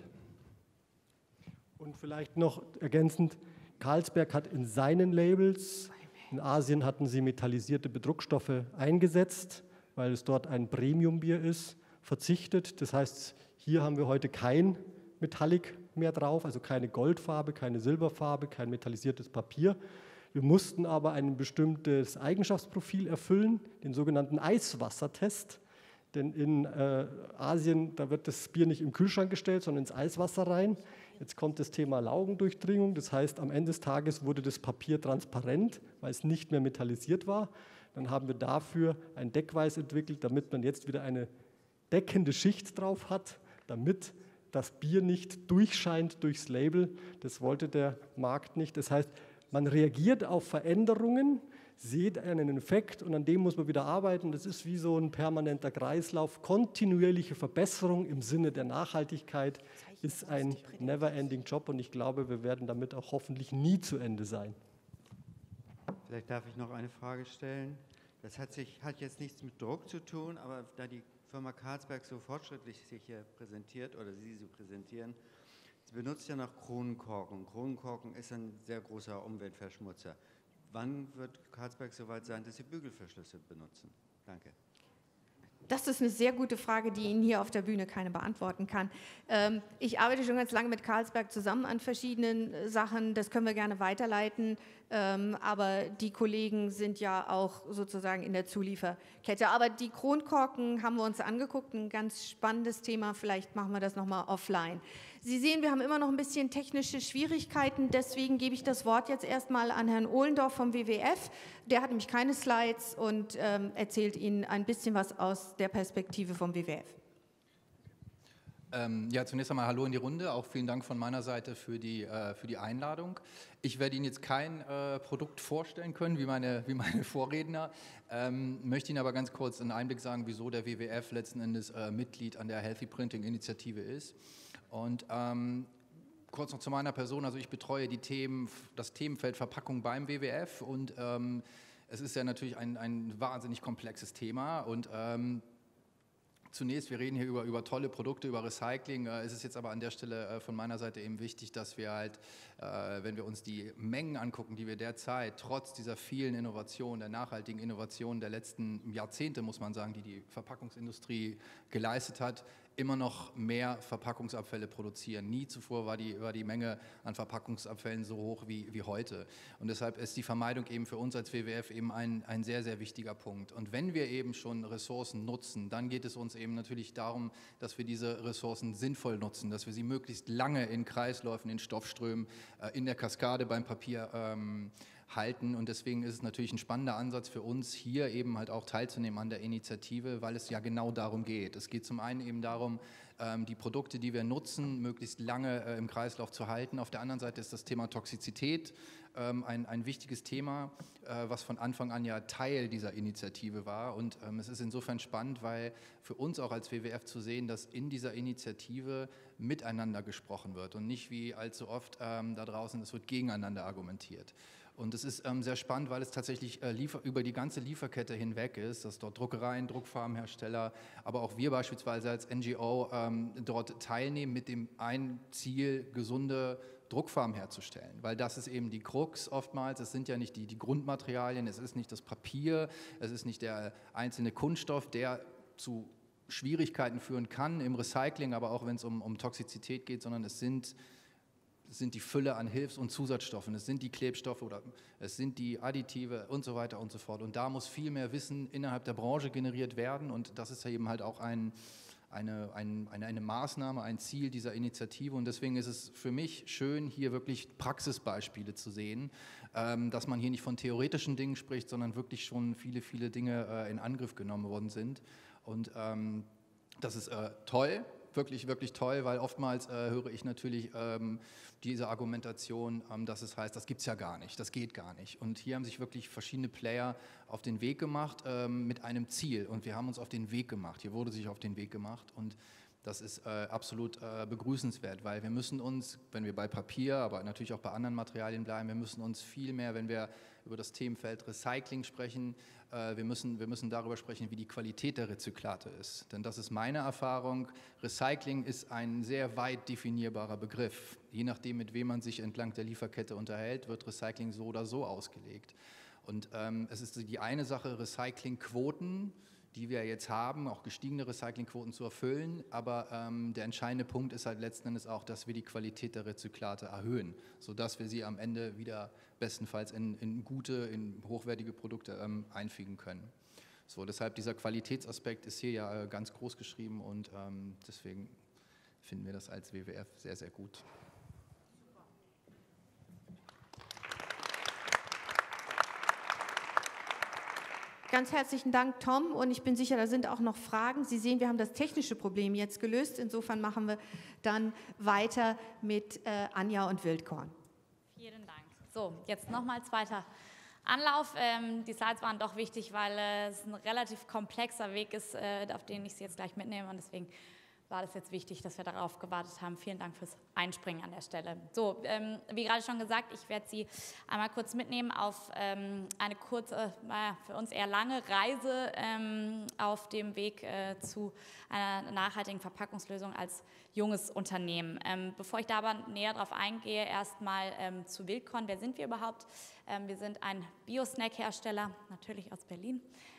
Speaker 3: Und vielleicht noch ergänzend, Carlsberg hat in seinen Labels, in Asien hatten sie metallisierte Bedruckstoffe eingesetzt, weil es dort ein Premium-Bier ist, verzichtet. Das heißt, hier haben wir heute kein Metallic mehr drauf, also keine Goldfarbe, keine Silberfarbe, kein metallisiertes Papier. Wir mussten aber ein bestimmtes Eigenschaftsprofil erfüllen, den sogenannten Eiswassertest. Denn in Asien, da wird das Bier nicht im Kühlschrank gestellt, sondern ins Eiswasser rein. Jetzt kommt das Thema Laugendurchdringung, das heißt, am Ende des Tages wurde das Papier transparent, weil es nicht mehr metallisiert war. Dann haben wir dafür ein Deckweiß entwickelt, damit man jetzt wieder eine deckende Schicht drauf hat, damit das Bier nicht durchscheint durchs Label. Das wollte der Markt nicht. Das heißt, man reagiert auf Veränderungen, sieht einen Effekt und an dem muss man wieder arbeiten. Das ist wie so ein permanenter Kreislauf. Kontinuierliche Verbesserung im Sinne der Nachhaltigkeit ist ein never-ending Job und ich glaube, wir werden damit auch hoffentlich nie zu Ende sein.
Speaker 6: Vielleicht darf ich noch eine Frage stellen. Das hat jetzt nichts mit Druck zu tun, aber da die Firma Carlsberg so fortschrittlich sich hier präsentiert oder Sie so präsentieren, sie benutzt ja noch Kronenkorken. Kronenkorken ist ein sehr großer Umweltverschmutzer. Wann wird Carlsberg so weit sein, dass sie Bügelverschlüsse benutzen? Danke.
Speaker 1: Das ist eine sehr gute Frage, die Ihnen hier auf der Bühne keiner beantworten kann. Ich arbeite schon ganz lange mit Carlsberg zusammen an verschiedenen Sachen, das können wir gerne weiterleiten, aber die Kollegen sind ja auch sozusagen in der Zulieferkette. Aber die Kronkorken haben wir uns angeguckt, ein ganz spannendes Thema, vielleicht machen wir das nochmal offline. Sie sehen, wir haben immer noch ein bisschen technische Schwierigkeiten, deswegen gebe ich das Wort jetzt erstmal an Herrn Ohlendorf vom WWF. Der hat nämlich keine Slides und erzählt Ihnen ein bisschen was aus der Perspektive vom WWF.
Speaker 8: Ja, zunächst einmal Hallo in die Runde, auch vielen Dank von meiner Seite für die Einladung. Ich werde Ihnen jetzt kein Produkt vorstellen können, wie meine Vorredner, möchte Ihnen aber ganz kurz einen Einblick sagen, wieso der WWF letzten Endes Mitglied an der Healthy Printing Initiative ist. Und kurz noch zu meiner Person, also ich betreue das Themenfeld Verpackung beim WWF und es ist ja natürlich ein wahnsinnig komplexes Thema und zunächst, wir reden hier über tolle Produkte, über Recycling. Es ist jetzt aber an der Stelle von meiner Seite eben wichtig, dass wir halt, wenn wir uns die Mengen angucken, die wir derzeit trotz dieser vielen Innovationen, der nachhaltigen Innovationen der letzten Jahrzehnte, muss man sagen, die Verpackungsindustrie geleistet hat, immer noch mehr Verpackungsabfälle produzieren. Nie zuvor war die Menge an Verpackungsabfällen so hoch wie heute. Und deshalb ist die Vermeidung eben für uns als WWF eben ein sehr, sehr wichtiger Punkt. Und wenn wir eben schon Ressourcen nutzen, dann geht es uns eben natürlich darum, dass wir diese Ressourcen sinnvoll nutzen, dass wir sie möglichst lange in Kreisläufen, in Stoffströmen, in der Kaskade beim Papier halten. Und deswegen ist es natürlich ein spannender Ansatz für uns, hier eben halt auch teilzunehmen an der Initiative, weil es ja genau darum geht. Es geht zum einen eben darum, die Produkte, die wir nutzen, möglichst lange im Kreislauf zu halten. Auf der anderen Seite ist das Thema Toxizität ein wichtiges Thema, was von Anfang an ja Teil dieser Initiative war. Und es ist insofern spannend, weil für uns auch als WWF zu sehen, dass in dieser Initiative miteinander gesprochen wird und nicht wie allzu oft da draußen, es wird gegeneinander argumentiert. Und es ist sehr spannend, weil es tatsächlich über die ganze Lieferkette hinweg ist, dass dort Druckereien, Druckfarbenhersteller, aber auch wir beispielsweise als NGO dort teilnehmen mit dem einen Ziel, gesunde Druckfarben herzustellen, weil das ist eben die Krux oftmals, es sind ja nicht die Grundmaterialien, es ist nicht das Papier, es ist nicht der einzelne Kunststoff, der zu Schwierigkeiten führen kann im Recycling, aber auch wenn es um Toxizität geht, sondern es sind die Fülle an Hilfs- und Zusatzstoffen, es sind die Klebstoffe oder es sind die Additive und so weiter und so fort. Und da muss viel mehr Wissen innerhalb der Branche generiert werden und das ist ja eben halt auch eine Maßnahme, ein Ziel dieser Initiative und deswegen ist es für mich schön, hier wirklich Praxisbeispiele zu sehen, dass man hier nicht von theoretischen Dingen spricht, sondern wirklich schon viele, viele Dinge in Angriff genommen worden sind und das ist toll. Wirklich, wirklich toll, weil oftmals höre ich natürlich diese Argumentation, dass es heißt, das gibt es ja gar nicht, das geht gar nicht. Und hier haben sich wirklich verschiedene Player auf den Weg gemacht mit einem Ziel. Und wir haben uns auf den Weg gemacht, hier wurde sich auf den Weg gemacht. Und das ist absolut begrüßenswert, weil wir müssen uns, wenn wir bei Papier, aber natürlich auch bei anderen Materialien bleiben, wir müssen uns viel mehr, wenn wir über das Themenfeld Recycling sprechen, wir müssen darüber sprechen, wie die Qualität der Rezyklate ist. Denn das ist meine Erfahrung, Recycling ist ein sehr weit definierbarer Begriff. Je nachdem, mit wem man sich entlang der Lieferkette unterhält, wird Recycling so oder so ausgelegt. Und es ist die eine Sache, Recyclingquoten, die wir jetzt haben, auch gestiegene Recyclingquoten zu erfüllen, aber der entscheidende Punkt ist halt letzten Endes auch, dass wir die Qualität der Rezyklate erhöhen, sodass wir sie am Ende wieder bestenfalls in gute, in hochwertige Produkte einfügen können. So, deshalb dieser Qualitätsaspekt ist hier ja ganz groß geschrieben und deswegen finden wir das als WWF sehr, sehr gut.
Speaker 1: Ganz herzlichen Dank, Tom. Und ich bin sicher, da sind auch noch Fragen. Sie sehen, wir haben das technische Problem jetzt gelöst. Insofern machen wir dann weiter mit Anja und Wildkorn.
Speaker 5: Vielen Dank. So, jetzt nochmal zweiter Anlauf. Die Slides waren doch wichtig, weil es ein relativ komplexer Weg ist, auf den ich Sie jetzt gleich mitnehme. Und deswegen war das jetzt wichtig, dass wir darauf gewartet haben. Vielen Dank fürs Einspringen an der Stelle. So, wie gerade schon gesagt, ich werde Sie einmal kurz mitnehmen auf eine kurze, für uns eher lange Reise auf dem Weg zu einer nachhaltigen Verpackungslösung als junges Unternehmen. Bevor ich da aber näher drauf eingehe, erstmal zu Wildkorn. Wer sind wir überhaupt? Wir sind ein Bio-Snack-Hersteller, natürlich aus Berlin.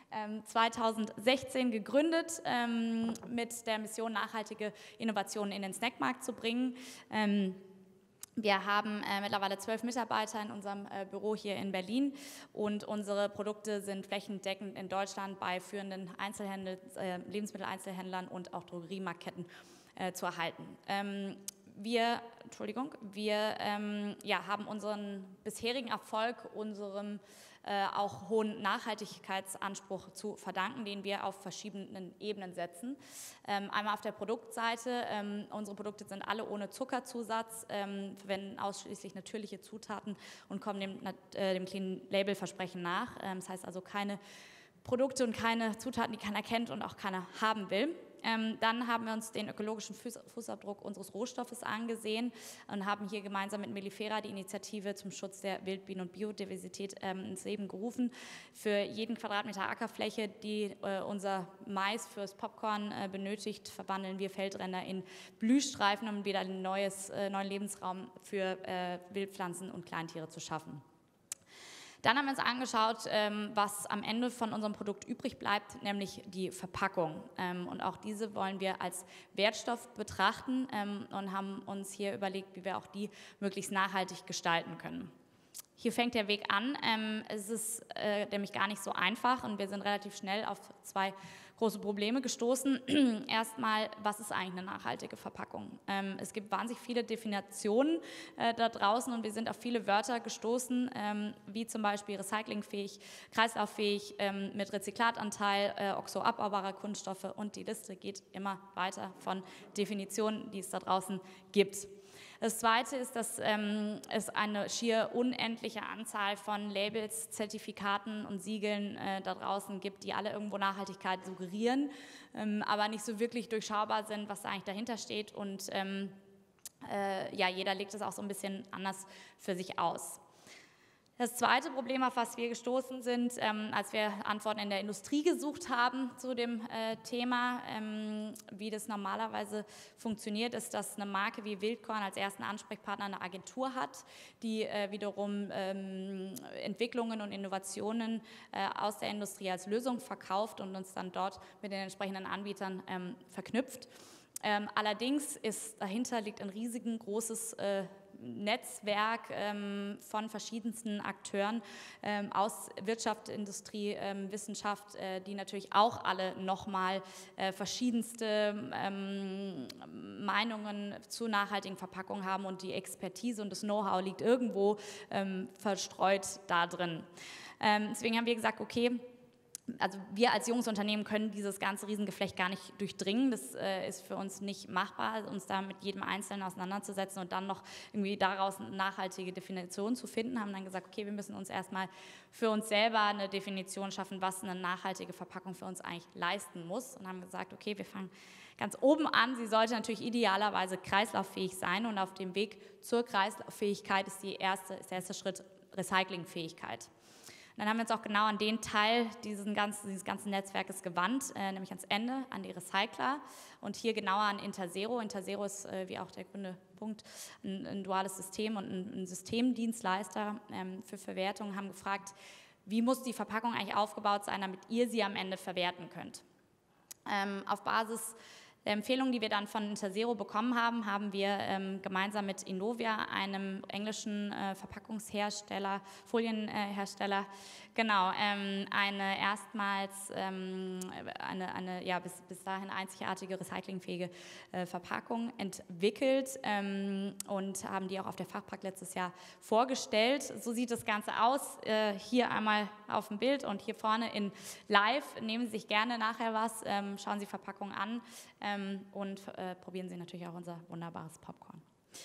Speaker 5: 2016 gegründet, mit der Mission, nachhaltige Innovationen in den Snackmarkt zu bringen. Wir haben mittlerweile 12 Mitarbeiter in unserem Büro hier in Berlin und unsere Produkte sind flächendeckend in Deutschland bei führenden Lebensmitteleinzelhändlern und auch Drogeriemarktketten zu erhalten. Wir haben unseren bisherigen Erfolg, unserem auch hohen Nachhaltigkeitsanspruch zu verdanken, den wir auf verschiedenen Ebenen setzen. Einmal auf der Produktseite. Unsere Produkte sind alle ohne Zuckerzusatz, verwenden ausschließlich natürliche Zutaten und kommen dem Clean Label Versprechen nach. Das heißt also keine Produkte und keine Zutaten, die keiner kennt und auch keiner haben will. Dann haben wir uns den ökologischen Fußabdruck unseres Rohstoffes angesehen und haben hier gemeinsam mit Mellifera die Initiative zum Schutz der Wildbienen- und Biodiversität ins Leben gerufen. Für jeden Quadratmeter Ackerfläche, die unser Mais fürs Popcorn benötigt, verwandeln wir Feldränder in Blühstreifen, um wieder einen neuen Lebensraum für Wildpflanzen und Kleintiere zu schaffen. Dann haben wir uns angeschaut, was am Ende von unserem Produkt übrig bleibt, nämlich die Verpackung. Und auch diese wollen wir als Wertstoff betrachten und haben uns hier überlegt, wie wir auch die möglichst nachhaltig gestalten können. Hier fängt der Weg an. Es ist nämlich gar nicht so einfach und wir sind relativ schnell auf zwei große Probleme gestoßen. Erstmal, was ist eigentlich eine nachhaltige Verpackung? Es gibt wahnsinnig viele Definitionen da draußen und wir sind auf viele Wörter gestoßen, wie zum Beispiel recyclingfähig, kreislauffähig, mit Rezyklatanteil, oxoabbaubarer Kunststoffe und die Liste geht immer weiter von Definitionen, die es da draußen gibt. Das Zweite ist, dass es eine schier unendliche Anzahl von Labels, Zertifikaten und Siegeln da draußen gibt, die alle irgendwo Nachhaltigkeit suggerieren, aber nicht so wirklich durchschaubar sind, was da eigentlich dahinter steht. Und ja, jeder legt es auch so ein bisschen anders für sich aus. Das zweite Problem, auf was wir gestoßen sind, als wir Antworten in der Industrie gesucht haben zu dem Thema, wie das normalerweise funktioniert, ist, dass eine Marke wie Wildkorn als ersten Ansprechpartner eine Agentur hat, die wiederum Entwicklungen und Innovationen aus der Industrie als Lösung verkauft und uns dann dort mit den entsprechenden Anbietern verknüpft. Allerdings dahinter liegt ein großes Netzwerk von verschiedensten Akteuren aus Wirtschaft, Industrie, Wissenschaft, die natürlich auch alle nochmal verschiedenste Meinungen zu nachhaltigen Verpackungen haben und die Expertise und das Know-how liegt irgendwo verstreut da drin. Deswegen haben wir gesagt, okay, also wir als junges Unternehmen können dieses ganze Riesengeflecht gar nicht durchdringen. Das ist für uns nicht machbar, uns da mit jedem Einzelnen auseinanderzusetzen und dann noch irgendwie daraus eine nachhaltige Definition zu finden. Haben dann gesagt, okay, wir müssen uns erstmal für uns selber eine Definition schaffen, was eine nachhaltige Verpackung für uns eigentlich leisten muss. Und haben gesagt, okay, wir fangen ganz oben an. Sie sollte natürlich idealerweise kreislauffähig sein und auf dem Weg zur Kreislauffähigkeit ist der erste Schritt Recyclingfähigkeit. Dann haben wir uns auch genau an den Teil dieses ganzen Netzwerkes gewandt, nämlich ans Ende, an die Recycler und hier genauer an Interzero. Interzero ist, wie auch der grüne Punkt, ein duales System und ein Systemdienstleister für Verwertung, haben gefragt, wie muss die Verpackung eigentlich aufgebaut sein, damit ihr sie am Ende verwerten könnt. Auf Basis der Empfehlung, die wir dann von Interzero bekommen haben, haben wir gemeinsam mit Innovia, einem englischen Verpackungshersteller, Folienhersteller, genau, eine erstmals eine bis dahin einzigartige recyclingfähige Verpackung entwickelt und haben die auch auf der Fachpark letztes Jahr vorgestellt. So sieht das Ganze aus, hier einmal auf dem Bild und hier vorne in live. Nehmen Sie sich gerne nachher was, schauen Sie Verpackung an. Und probieren Sie natürlich auch unser wunderbares Popcorn.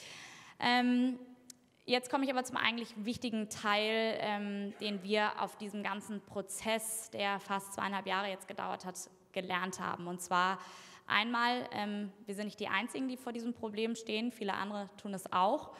Speaker 5: Jetzt komme ich aber zum eigentlich wichtigen Teil, den wir auf diesem ganzen Prozess, der fast 2,5 Jahre jetzt gedauert hat, gelernt haben. Und zwar einmal, wir sind nicht die Einzigen, die vor diesem Problem stehen, viele andere tun es auch.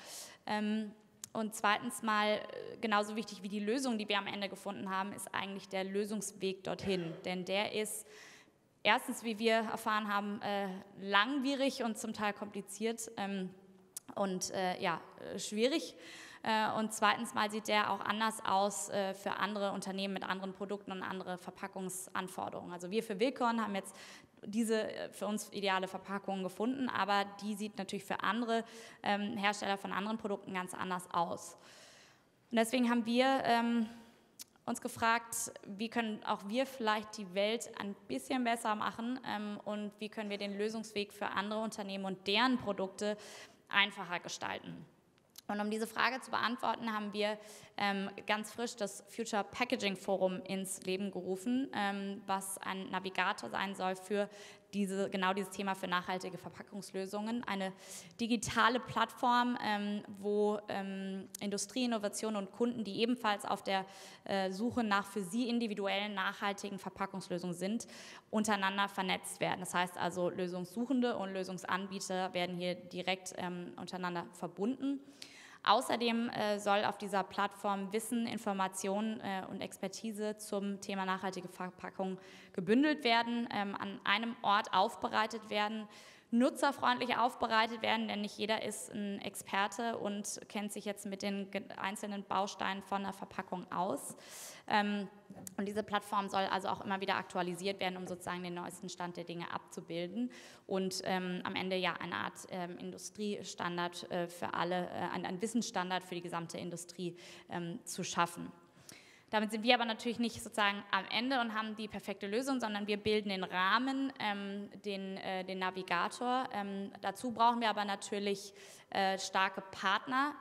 Speaker 5: Und zweitens mal, genauso wichtig wie die Lösung, die wir am Ende gefunden haben, ist eigentlich der Lösungsweg dorthin. Denn der ist erstens, wie wir erfahren haben, langwierig und zum Teil kompliziert und schwierig. Und zweitens mal sieht der auch anders aus für andere Unternehmen mit anderen Produkten und andere Verpackungsanforderungen. Also wir für Wildkorn haben jetzt diese für uns ideale Verpackung gefunden, aber die sieht natürlich für andere Hersteller von anderen Produkten ganz anders aus. Und deswegen haben wir uns gefragt, wie können auch wir vielleicht die Welt ein bisschen besser machen und wie können wir den Lösungsweg für andere Unternehmen und deren Produkte einfacher gestalten. Und um diese Frage zu beantworten, haben wir ganz frisch das Future Packaging Forum ins Leben gerufen, was ein Navigator sein soll für genau dieses Thema für nachhaltige Verpackungslösungen. Eine digitale Plattform, wo Industrie, Innovation und Kunden, die ebenfalls auf der Suche nach für sie individuellen nachhaltigen Verpackungslösungen sind, untereinander vernetzt werden. Das heißt also, Lösungssuchende und Lösungsanbieter werden hier direkt untereinander verbunden. Außerdem soll auf dieser Plattform Wissen, Informationen und Expertise zum Thema nachhaltige Verpackung gebündelt werden, an einem Ort aufbereitet werden, nutzerfreundlich aufbereitet werden, denn nicht jeder ist ein Experte und kennt sich jetzt mit den einzelnen Bausteinen von einer Verpackung aus. Und diese Plattform soll also auch immer wieder aktualisiert werden, um sozusagen den neuesten Stand der Dinge abzubilden und am Ende ja eine Art Industriestandard für alle, ein Wissensstandard für die gesamte Industrie zu schaffen. Damit sind wir aber natürlich nicht sozusagen am Ende und haben die perfekte Lösung, sondern wir bilden den Rahmen, den Navigator. Dazu brauchen wir aber natürlich starke Partner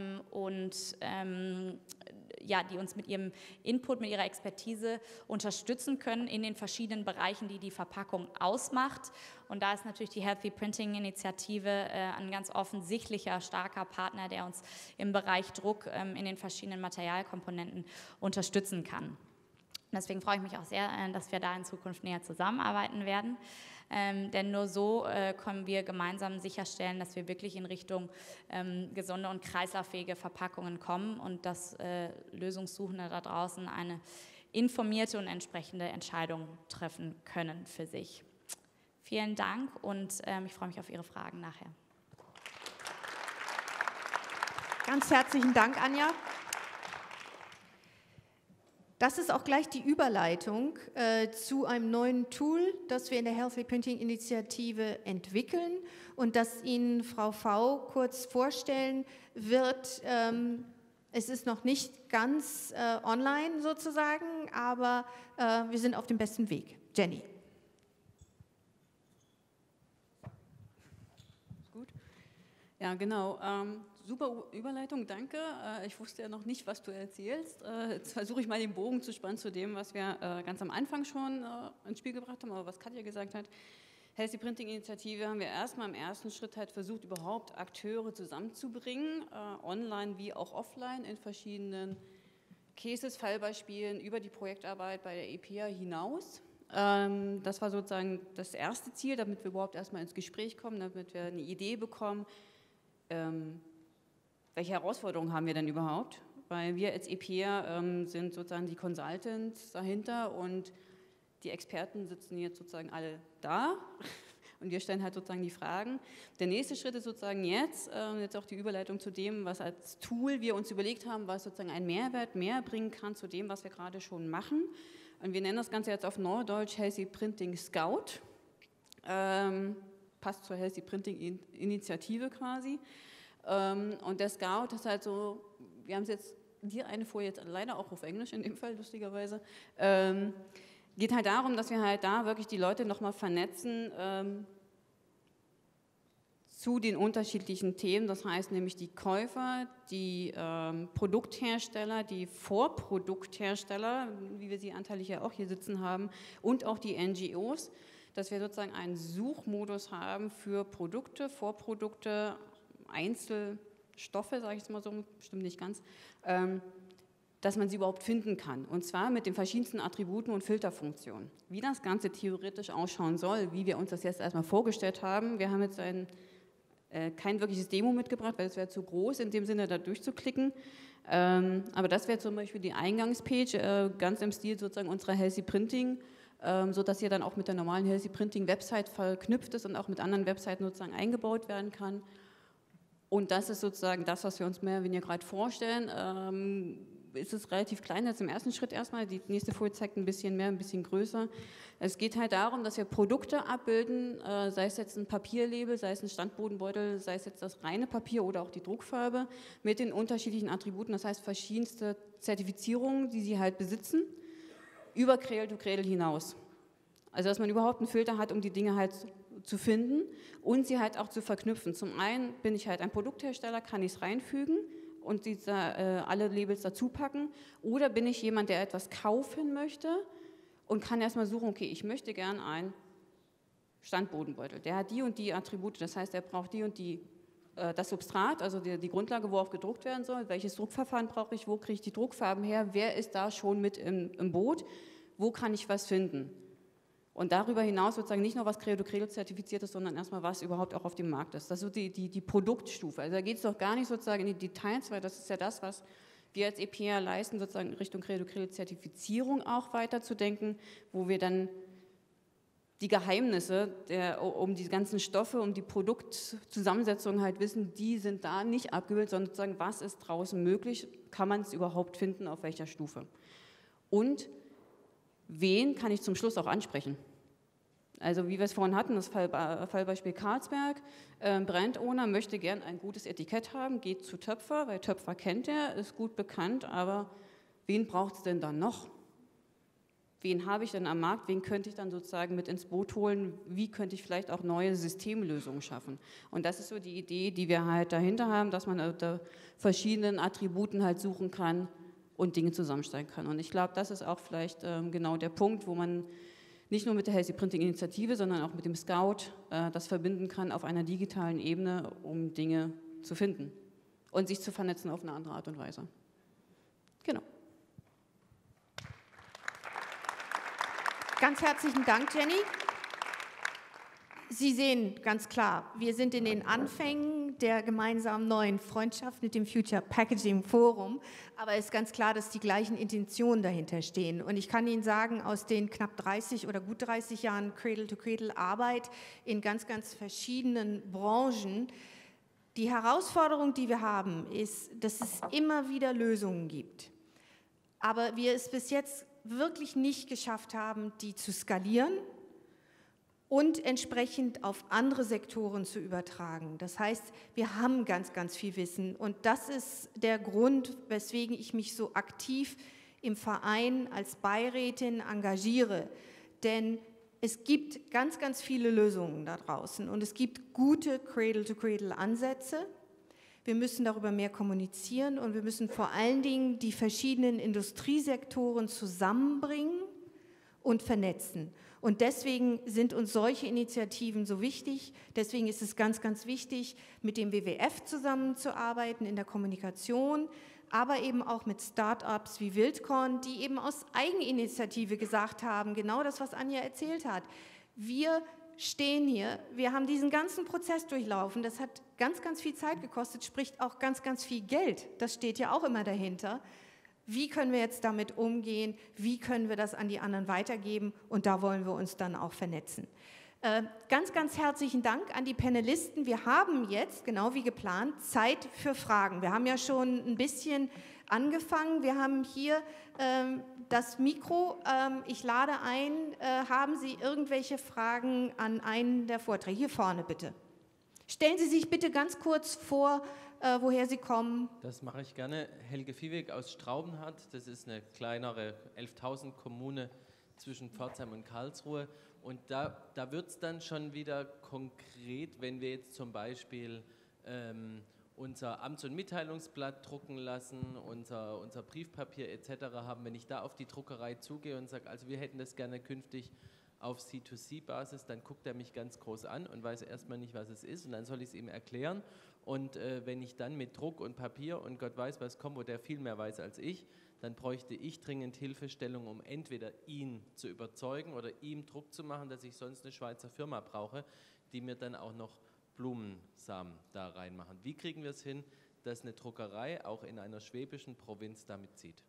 Speaker 5: die uns mit ihrem Input, mit ihrer Expertise unterstützen können in den verschiedenen Bereichen, die die Verpackung ausmacht. Und da ist natürlich die Healthy Printing Initiative ein ganz offensichtlicher, starker Partner, der uns im Bereich Druck in den verschiedenen Materialkomponenten unterstützen kann. Deswegen freue ich mich auch sehr, dass wir da in Zukunft näher zusammenarbeiten werden. Denn nur so können wir gemeinsam sicherstellen, dass wir wirklich in Richtung gesunde und kreislauffähige Verpackungen kommen und dass Lösungssuchende da draußen eine informierte und entsprechende Entscheidung treffen können für sich. Vielen Dank und ich freue mich auf Ihre Fragen nachher.
Speaker 1: Ganz herzlichen Dank, Anja. Das ist auch gleich die Überleitung zu einem neuen Tool, das wir in der Healthy Printing Initiative entwickeln und das Ihnen Frau V. kurz vorstellen wird. Es ist noch nicht ganz online sozusagen, aber wir sind auf dem besten Weg. Jenny.
Speaker 9: Gut. Ja, genau. Super Überleitung, danke. Ich wusste ja noch nicht, was du erzählst. Jetzt versuche ich mal den Bogen zu spannen zu dem, was wir ganz am Anfang schon ins Spiel gebracht haben, aber was Katja gesagt hat. Healthy Printing Initiative haben wir erstmal im ersten Schritt halt versucht, überhaupt Akteure zusammenzubringen, online wie auch offline, in verschiedenen Cases, Fallbeispielen über die Projektarbeit bei der EPA hinaus. Das war sozusagen das erste Ziel, damit wir überhaupt erstmal ins Gespräch kommen, damit wir eine Idee bekommen, welche Herausforderungen haben wir denn überhaupt? Weil wir als EPA sind sozusagen die Consultants dahinter und die Experten sitzen jetzt sozusagen alle da und wir stellen halt sozusagen die Fragen. Der nächste Schritt ist sozusagen jetzt auch die Überleitung zu dem, was als Tool wir uns überlegt haben, was sozusagen einen Mehrwert mehr bringen kann zu dem, was wir gerade schon machen. Und wir nennen das Ganze jetzt auf Neudeutsch Healthy Printing Scout. Passt zur Healthy Printing Initiative quasi. Und der Scout ist halt so, wir haben es jetzt, hier eine Folie jetzt leider auch auf Englisch in dem Fall, lustigerweise, geht halt darum, dass wir halt da wirklich die Leute nochmal vernetzen zu den unterschiedlichen Themen, das heißt nämlich die Käufer, die Produkthersteller, die Vorprodukthersteller, wie wir sie anteilig ja auch hier sitzen haben, und auch die NGOs, dass wir sozusagen einen Suchmodus haben für Produkte, Vorprodukte, Einzelstoffe, sage ich jetzt mal so, bestimmt nicht ganz, dass man sie überhaupt finden kann. Und zwar mit den verschiedensten Attributen und Filterfunktionen. Wie das Ganze theoretisch ausschauen soll, wie wir uns das jetzt erstmal vorgestellt haben. Wir haben jetzt kein wirkliches Demo mitgebracht, weil es wäre zu groß, in dem Sinne da durchzuklicken. Aber das wäre zum Beispiel die Eingangspage, ganz im Stil sozusagen unserer Healthy Printing, sodass hier dann auch mit der normalen Healthy Printing Website verknüpft ist und auch mit anderen Webseiten sozusagen eingebaut werden kann. Und das ist sozusagen das, was wir uns mehr oder weniger gerade vorstellen. Ist es relativ klein jetzt im ersten Schritt erstmal. Die nächste Folie zeigt ein bisschen mehr, ein bisschen größer. Es geht halt darum, dass wir Produkte abbilden, sei es jetzt ein Papierlabel, sei es ein Standbodenbeutel, sei es jetzt das reine Papier oder auch die Druckfarbe mit den unterschiedlichen Attributen, das heißt verschiedenste Zertifizierungen, die sie halt besitzen, über Cradle to Cradle hinaus. Also dass man überhaupt einen Filter hat, um die Dinge halt zu finden und sie halt auch zu verknüpfen. Zum einen bin ich halt ein Produkthersteller, kann ich es reinfügen und alle Labels dazu packen, oder bin ich jemand, der etwas kaufen möchte und kann erstmal suchen, okay, ich möchte gern einen Standbodenbeutel, der hat die und die Attribute, das heißt, er braucht die und die, das Substrat, also die Grundlage, worauf gedruckt werden soll, welches Druckverfahren brauche ich, wo kriege ich die Druckfarben her, wer ist da schon mit im Boot, wo kann ich was finden? Und darüber hinaus sozusagen nicht nur was Cradle to Cradle zertifiziert ist, sondern erstmal was überhaupt auch auf dem Markt ist. Das ist so die Produktstufe. Also da geht es doch gar nicht sozusagen in die Details, weil das ist ja das, was wir als EPA leisten, sozusagen in Richtung Cradle to Cradle Zertifizierung auch weiterzudenken, wo wir dann die Geheimnisse um die ganzen Stoffe, um die Produktzusammensetzung halt wissen, die sind da nicht abgebildet, sondern sozusagen, was ist draußen möglich, kann man es überhaupt finden, auf welcher Stufe. Und wen kann ich zum Schluss auch ansprechen? Also wie wir es vorhin hatten, das Fallbeispiel Carlsberg, Brand-Owner möchte gern ein gutes Etikett haben, geht zu Töpfer, weil Töpfer kennt er, ist gut bekannt, aber wen braucht es denn dann noch? Wen habe ich denn am Markt? Wen könnte ich dann sozusagen mit ins Boot holen? Wie könnte ich vielleicht auch neue Systemlösungen schaffen? Und das ist so die Idee, die wir halt dahinter haben, dass man unter verschiedenen Attributen halt suchen kann und Dinge zusammenstellen kann. Und ich glaube, das ist auch vielleicht genau der Punkt, wo man nicht nur mit der Healthy Printing Initiative, sondern auch mit dem Scout das verbinden kann auf einer digitalen Ebene, um Dinge zu finden und sich zu vernetzen auf eine andere Art und Weise. Genau.
Speaker 1: Ganz herzlichen Dank, Jenny. Sie sehen ganz klar, wir sind in den Anfängen der gemeinsamen neuen Freundschaft mit dem Future Packaging Forum, aber es ist ganz klar, dass die gleichen Intentionen dahinter stehen. Und ich kann Ihnen sagen, aus den knapp 30 oder gut 30 Jahren Cradle-to-Cradle-Arbeit in ganz, ganz verschiedenen Branchen, die Herausforderung, die wir haben, ist, dass es immer wieder Lösungen gibt. Aber wir es bis jetzt wirklich nicht geschafft haben, die zu skalieren und entsprechend auf andere Sektoren zu übertragen. Das heißt, wir haben ganz, ganz viel Wissen und das ist der Grund, weswegen ich mich so aktiv im Verein als Beirätin engagiere. Denn es gibt ganz, ganz viele Lösungen da draußen und es gibt gute Cradle-to-Cradle-Ansätze. Wir müssen darüber mehr kommunizieren und wir müssen vor allen Dingen die verschiedenen Industriesektoren zusammenbringen und vernetzen. Und deswegen sind uns solche Initiativen so wichtig. Deswegen ist es ganz, ganz wichtig, mit dem WWF zusammenzuarbeiten in der Kommunikation, aber eben auch mit Start-ups wie Wildkorn, die eben aus Eigeninitiative gesagt haben, genau das, was Anja erzählt hat. Wir stehen hier, wir haben diesen ganzen Prozess durchlaufen, das hat ganz, ganz viel Zeit gekostet, spricht auch ganz, ganz viel Geld, das steht ja auch immer dahinter. Wie können wir jetzt damit umgehen, wie können wir das an die anderen weitergeben und da wollen wir uns dann auch vernetzen. Ganz, ganz herzlichen Dank an die Panelisten. Wir haben jetzt, genau wie geplant, Zeit für Fragen. Wir haben ja schon ein bisschen angefangen, wir haben hier das Mikro, ich lade ein, haben Sie irgendwelche Fragen an einen der Vorträge? Hier vorne bitte. Stellen Sie sich bitte ganz kurz vor, woher Sie kommen.
Speaker 10: Das mache ich gerne. Helge Viehweg aus Straubenhardt, das ist eine kleinere 11.000 Kommune zwischen Pforzheim und Karlsruhe. Und da wird es dann schon wieder konkret, wenn wir jetzt zum Beispiel unser Amts- und Mitteilungsblatt drucken lassen, unser Briefpapier etc. haben, wenn ich da auf die Druckerei zugehe und sage, also wir hätten das gerne künftig auf C2C-Basis, dann guckt er mich ganz groß an und weiß erstmal nicht, was es ist und dann soll ich es ihm erklären und wenn ich dann mit Druck und Papier und Gott weiß was komme, wo der viel mehr weiß als ich, dann bräuchte ich dringend Hilfestellung, um entweder ihn zu überzeugen oder ihm Druck zu machen, dass ich sonst eine Schweizer Firma brauche, die mir dann auch noch Blumensamen da reinmachen. Wie kriegen wir es hin, dass eine Druckerei auch in einer schwäbischen Provinz damit zieht?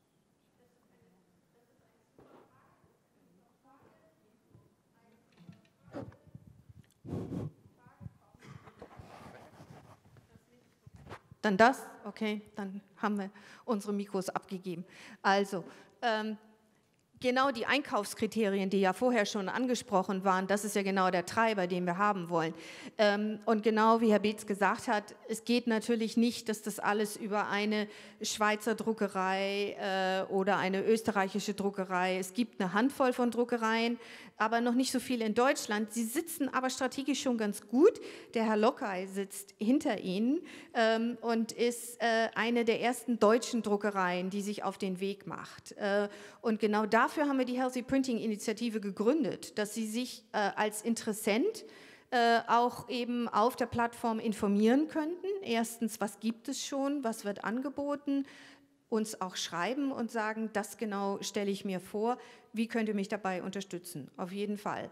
Speaker 1: Dann das? Okay, dann haben wir unsere Mikros abgegeben. Also, genau die Einkaufskriterien, die ja vorher schon angesprochen waren, das ist ja genau der Treiber, den wir haben wollen. Und genau wie Herr Beetz gesagt hat, es geht natürlich nicht, dass das alles über eine Schweizer Druckerei oder eine österreichische Druckerei, es gibt eine Handvoll von Druckereien, aber noch nicht so viel in Deutschland. Sie sitzen aber strategisch schon ganz gut. Der Herr Lockey sitzt hinter Ihnen und ist eine der ersten deutschen Druckereien, die sich auf den Weg macht. Und genau dafür haben wir die Healthy Printing Initiative gegründet, dass sie sich als Interessent auch eben auf der Plattform informieren könnten. Erstens, was gibt es schon, was wird angeboten, uns auch schreiben und sagen, das genau stelle ich mir vor, wie könnt ihr mich dabei unterstützen? Auf jeden Fall.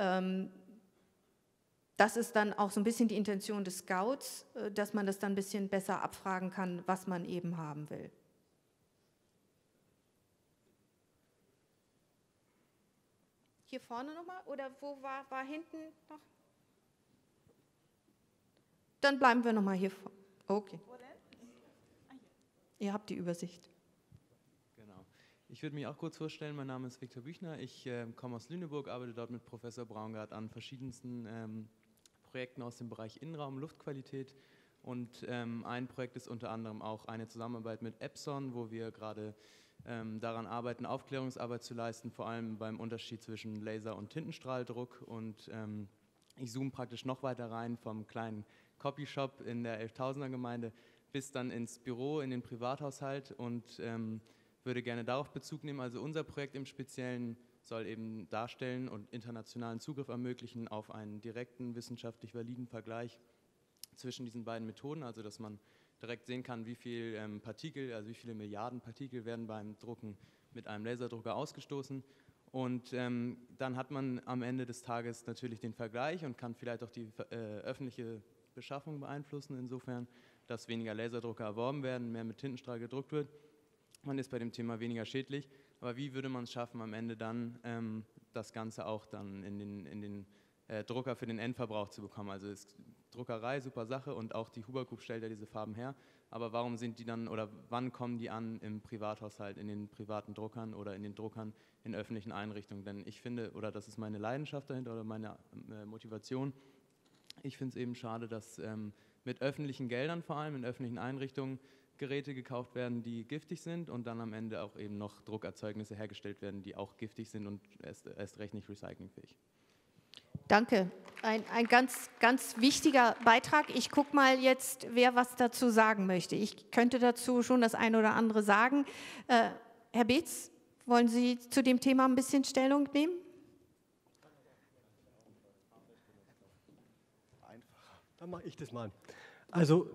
Speaker 1: Das ist dann auch so ein bisschen die Intention des Scouts, dass man das dann ein bisschen besser abfragen kann, was man eben haben will. Hier vorne nochmal? Oder wo war hinten noch? Dann bleiben wir nochmal hier vorne. Okay. Ihr habt die Übersicht.
Speaker 11: Genau. Ich würde mich auch kurz vorstellen. Mein Name ist Viktor Büchner. Ich komme aus Lüneburg, arbeite dort mit Professor Braungart an verschiedensten Projekten aus dem Bereich Innenraum, Luftqualität Und ein Projekt ist unter anderem auch eine Zusammenarbeit mit Epson, wo wir gerade daran arbeiten, Aufklärungsarbeit zu leisten, vor allem beim Unterschied zwischen Laser- und Tintenstrahldruck. Und ich zoome praktisch noch weiter rein vom kleinen Copyshop in der 11.000er-Gemeinde bis dann ins Büro, in den Privathaushalt und würde gerne darauf Bezug nehmen. Also unser Projekt im Speziellen soll eben darstellen und internationalen Zugriff ermöglichen auf einen direkten, wissenschaftlich validen Vergleich zwischen diesen beiden Methoden, also dass man direkt sehen kann, wie viel Partikel, also wie viele Milliarden Partikel werden beim Drucken mit einem Laserdrucker ausgestoßen. Und dann hat man am Ende des Tages natürlich den Vergleich und kann vielleicht auch die öffentliche Beschaffung beeinflussen, insofern, dass weniger Laserdrucker erworben werden, mehr mit Tintenstrahl gedruckt wird. Man ist bei dem Thema weniger schädlich, aber wie würde man es schaffen, am Ende dann das Ganze auch dann in den Drucker für den Endverbrauch zu bekommen? Also ist Druckerei, super Sache und auch die Huber Group stellt ja diese Farben her, aber warum sind die dann oder wann kommen die an im Privathaushalt, in den privaten Druckern oder in den Druckern in öffentlichen Einrichtungen? Denn ich finde, oder das ist meine Leidenschaft dahinter oder meine Motivation, ich finde es eben schade, dass mit öffentlichen Geldern vor allem in öffentlichen Einrichtungen Geräte gekauft werden, die giftig sind und dann am Ende auch eben noch Druckerzeugnisse hergestellt werden, die auch giftig sind und erst recht nicht recyclingfähig.
Speaker 1: Danke. Ein ganz, ganz wichtiger Beitrag. Ich gucke mal jetzt, wer was dazu sagen möchte. Ich könnte dazu schon das eine oder andere sagen. Herr Beetz, wollen Sie zu dem Thema ein bisschen Stellung nehmen?
Speaker 3: Dann mache ich das mal. Also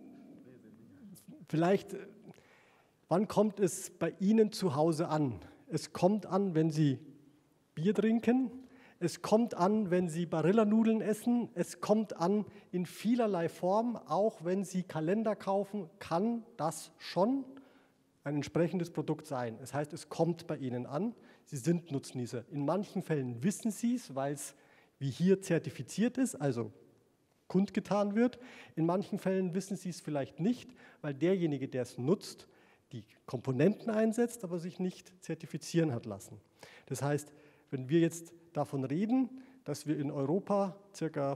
Speaker 3: vielleicht, wann kommt es bei Ihnen zu Hause an? Es kommt an, wenn Sie Bier trinken. Es kommt an, wenn Sie Barillanudeln essen. Es kommt an in vielerlei Form. Auch wenn Sie Kalender kaufen, kann das schon ein entsprechendes Produkt sein. Das heißt, es kommt bei Ihnen an. Sie sind Nutznießer. In manchen Fällen wissen Sie es, weil es wie hier zertifiziert ist, also kundgetan wird. In manchen Fällen wissen Sie es vielleicht nicht, weil derjenige, der es nutzt, die Komponenten einsetzt, aber sich nicht zertifizieren hat lassen. Das heißt, wenn wir jetzt davon reden, dass wir in Europa ca.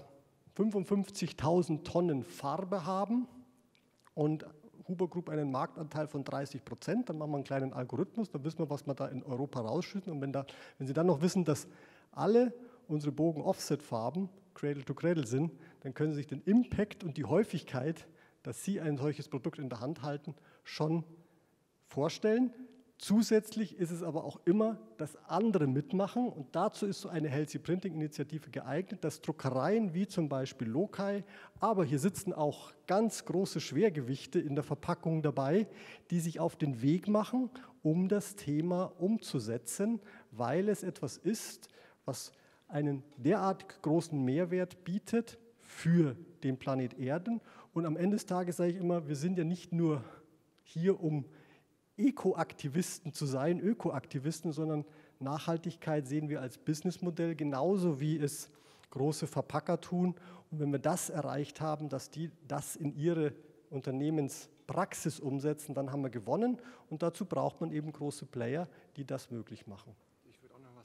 Speaker 3: 55.000 Tonnen Farbe haben und Huber Group einen Marktanteil von 30%, dann machen wir einen kleinen Algorithmus, dann wissen wir, was wir da in Europa rausschütten. Und wenn Sie dann noch wissen, dass alle unsere Bogen-Offset-Farben Cradle-to-Cradle sind, dann können Sie sich den Impact und die Häufigkeit, dass Sie ein solches Produkt in der Hand halten, schon vorstellen. Zusätzlich ist es aber auch immer, dass andere mitmachen und dazu ist so eine Healthy Printing Initiative geeignet, dass Druckereien wie zum Beispiel Lokai, aber hier sitzen auch ganz große Schwergewichte in der Verpackung dabei, die sich auf den Weg machen, um das Thema umzusetzen, weil es etwas ist, was einen derart großen Mehrwert bietet für den Planet Erden. Und am Ende des Tages sage ich immer, wir sind ja nicht nur hier, um Ekoaktivisten zu sein, Ökoaktivisten, sondern Nachhaltigkeit sehen wir als Businessmodell, genauso wie es große Verpacker tun. Und wenn wir das erreicht haben, dass die das in ihre Unternehmenspraxis umsetzen, dann haben wir gewonnen. Und dazu braucht man eben große Player, die das möglich machen.
Speaker 4: Ich würde auch noch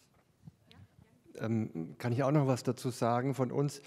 Speaker 4: was, kann ich auch noch was dazu sagen von uns?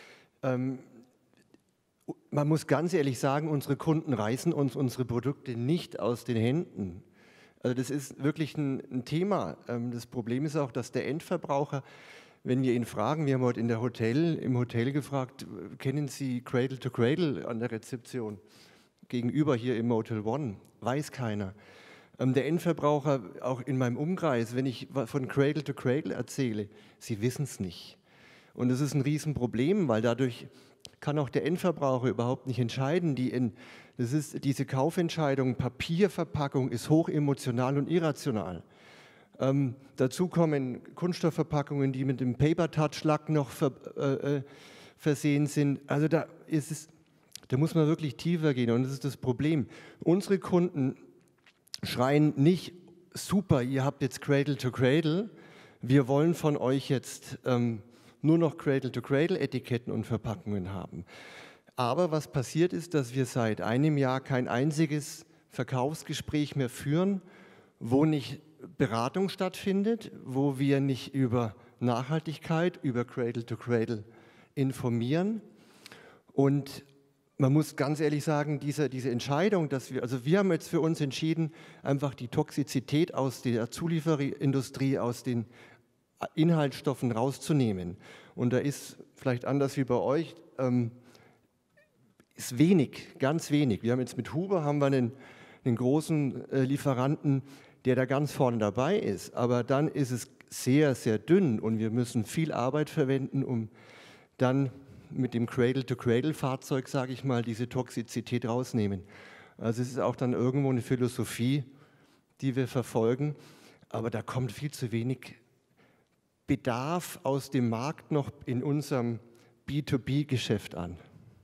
Speaker 4: Man muss ganz ehrlich sagen, unsere Kunden reißen uns unsere Produkte nicht aus den Händen. Also das ist wirklich ein Thema. Das Problem ist auch, dass der Endverbraucher, wenn wir ihn fragen, wir haben heute im Hotel gefragt, kennen Sie Cradle to Cradle an der Rezeption? Gegenüber hier im Motel One, weiß keiner. Der Endverbraucher, auch in meinem Umkreis, wenn ich von Cradle to Cradle erzähle, sie wissen es nicht. Und das ist ein Riesenproblem, weil dadurch kann auch der Endverbraucher überhaupt nicht entscheiden. Das ist diese Kaufentscheidung, Papierverpackung ist hochemotional und irrational. Dazu kommen Kunststoffverpackungen, die mit dem Paper-Touch-Lack noch versehen sind. Also da muss man wirklich tiefer gehen und das ist das Problem. Unsere Kunden schreien nicht, super, ihr habt jetzt Cradle to Cradle, wir wollen von euch jetzt nur noch Cradle-to-Cradle-Etiketten und Verpackungen haben. Aber was passiert ist, dass wir seit einem Jahr kein einziges Verkaufsgespräch mehr führen, wo nicht Beratung stattfindet, wo wir nicht über Nachhaltigkeit, über Cradle-to-Cradle informieren. Und man muss ganz ehrlich sagen, diese Entscheidung, wir haben jetzt für uns entschieden, einfach die Toxizität aus der Zulieferindustrie, aus den Inhaltsstoffen rauszunehmen. Und da ist vielleicht anders wie bei euch, ist wenig, ganz wenig. Wir haben jetzt mit Huber einen großen Lieferanten, der da ganz vorne dabei ist. Aber dann ist es sehr, sehr dünn und wir müssen viel Arbeit verwenden, um dann mit dem Cradle-to-Cradle-Fahrzeug, sage ich mal, diese Toxizität rausnehmen. Also es ist auch dann irgendwo eine Philosophie, die wir verfolgen, aber da kommt viel zu wenig Bedarf aus dem Markt noch in unserem B2B-Geschäft an.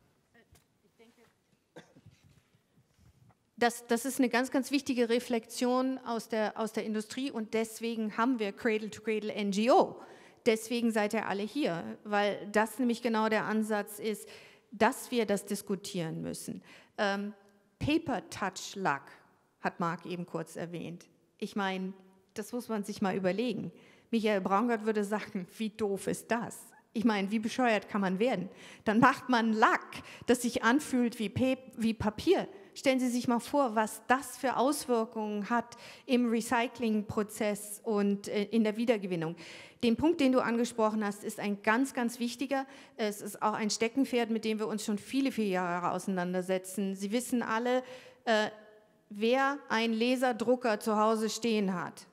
Speaker 1: Das ist eine ganz, ganz wichtige Reflexion aus der Industrie und deswegen haben wir Cradle-to-Cradle NGO. Deswegen seid ihr alle hier, weil das nämlich genau der Ansatz ist, dass wir das diskutieren müssen. Paper-Touch-Lack hat Marc eben kurz erwähnt. Ich meine, das muss man sich mal überlegen. Michael Braungart würde sagen, wie doof ist das? Ich meine, wie bescheuert kann man werden? Dann macht man Lack, das sich anfühlt wie Papier. Stellen Sie sich mal vor, was das für Auswirkungen hat im Recyclingprozess und in der Wiedergewinnung. Den Punkt, den du angesprochen hast, ist ein ganz, ganz wichtiger. Es ist auch ein Steckenpferd, mit dem wir uns schon viele Jahre auseinandersetzen. Sie wissen alle, wer einen Laserdrucker zu Hause stehen hat.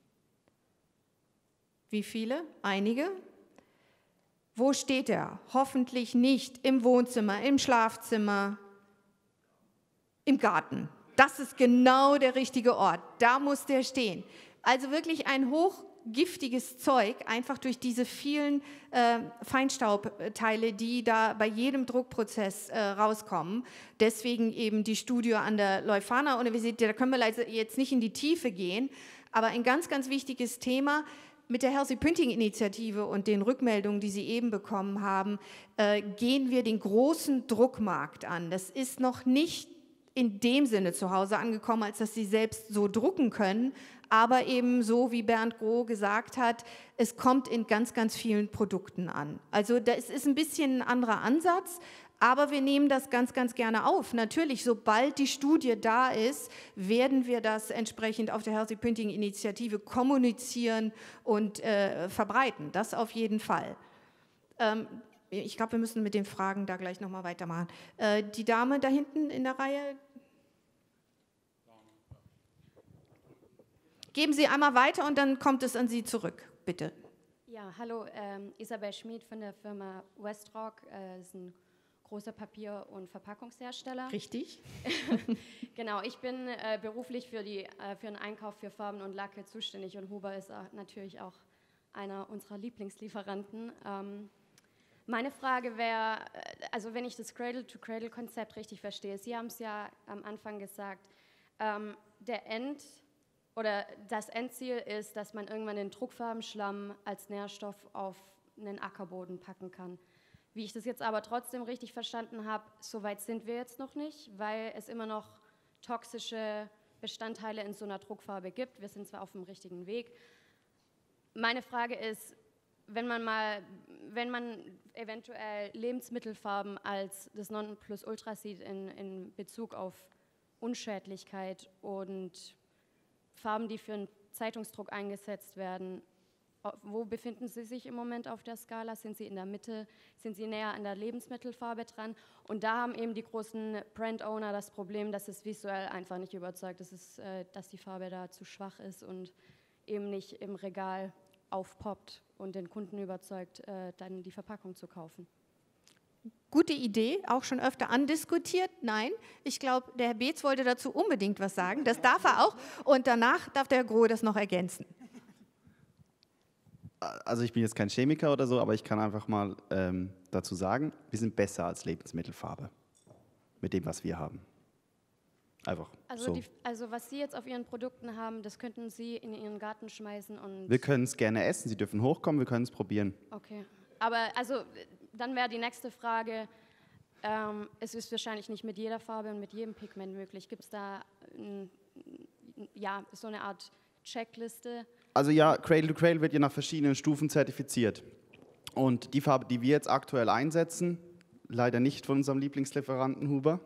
Speaker 1: Wie viele? Einige? Wo steht er? Hoffentlich nicht im Wohnzimmer, im Schlafzimmer, im Garten. Das ist genau der richtige Ort. Da muss der stehen. Also wirklich ein hochgiftiges Zeug, einfach durch diese vielen Feinstaubteile, die da bei jedem Druckprozess rauskommen. Deswegen eben die Studie an der Leuphana-Universität, da können wir leider jetzt nicht in die Tiefe gehen, aber ein ganz, ganz wichtiges Thema. Mit der Healthy Printing Initiative und den Rückmeldungen, die Sie eben bekommen haben, gehen wir den großen Druckmarkt an. Das ist noch nicht in dem Sinne zu Hause angekommen, als dass Sie selbst so drucken können, aber eben so, wie Bernd Groh gesagt hat, es kommt in ganz, ganz vielen Produkten an. Also das ist ein bisschen ein anderer Ansatz, aber wir nehmen das ganz, ganz gerne auf. Natürlich, sobald die Studie da ist, werden wir das entsprechend auf der Healthy Printing Initiative kommunizieren und verbreiten. Das auf jeden Fall. Ich glaube, wir müssen mit den Fragen da gleich nochmal weitermachen. Die Dame da hinten in der Reihe. Geben Sie einmal weiter und dann kommt es an Sie zurück, bitte.
Speaker 12: Ja, hallo, Isabel Schmid von der Firma Westrock. Das ist ein großer Papier- und Verpackungshersteller.
Speaker 1: Richtig.
Speaker 12: Genau, ich bin beruflich für den Einkauf für Farben und Lacke zuständig und Huber ist natürlich auch einer unserer Lieblingslieferanten. Meine Frage wäre, also wenn ich das Cradle-to-Cradle-Konzept richtig verstehe, Sie haben es ja am Anfang gesagt, das Endziel ist, dass man irgendwann den Druckfarbenschlamm als Nährstoff auf einen Ackerboden packen kann. Wie ich das jetzt aber trotzdem richtig verstanden habe, so weit sind wir jetzt noch nicht, weil es immer noch toxische Bestandteile in so einer Druckfarbe gibt. Wir sind zwar auf dem richtigen Weg. Meine Frage ist, wenn man eventuell Lebensmittelfarben als das Nonplusultra sieht in Bezug auf Unschädlichkeit und Farben, die für einen Zeitungsdruck eingesetzt werden, wo befinden Sie sich im Moment auf der Skala? Sind Sie in der Mitte? Sind Sie näher an der Lebensmittelfarbe dran? Und da haben eben die großen Brand-Owner das Problem, dass es visuell einfach nicht überzeugt, dass die Farbe da zu schwach ist und eben nicht im Regal aufpoppt und den Kunden überzeugt, dann die Verpackung zu kaufen.
Speaker 1: Gute Idee, auch schon öfter andiskutiert. Nein, ich glaube, der Herr Beetz wollte dazu unbedingt was sagen. Das darf er auch. Und danach darf der Herr Groh das noch ergänzen.
Speaker 2: Also ich bin jetzt kein Chemiker oder so, aber ich kann einfach mal dazu sagen, wir sind besser als Lebensmittelfarbe mit dem, was wir haben. Einfach
Speaker 12: also,
Speaker 2: so.
Speaker 12: Also was Sie jetzt auf Ihren Produkten haben, das könnten Sie in Ihren Garten schmeißen und...
Speaker 2: Wir können es gerne essen, Sie dürfen hochkommen, wir können es probieren.
Speaker 12: Okay, aber also dann wäre die nächste Frage, es ist wahrscheinlich nicht mit jeder Farbe und mit jedem Pigment möglich. Gibt es da so eine Art Checkliste?
Speaker 2: Also ja, Cradle to Cradle wird ja nach verschiedenen Stufen zertifiziert. Und die Farbe, die wir jetzt aktuell einsetzen, leider nicht von unserem Lieblingslieferanten Huber,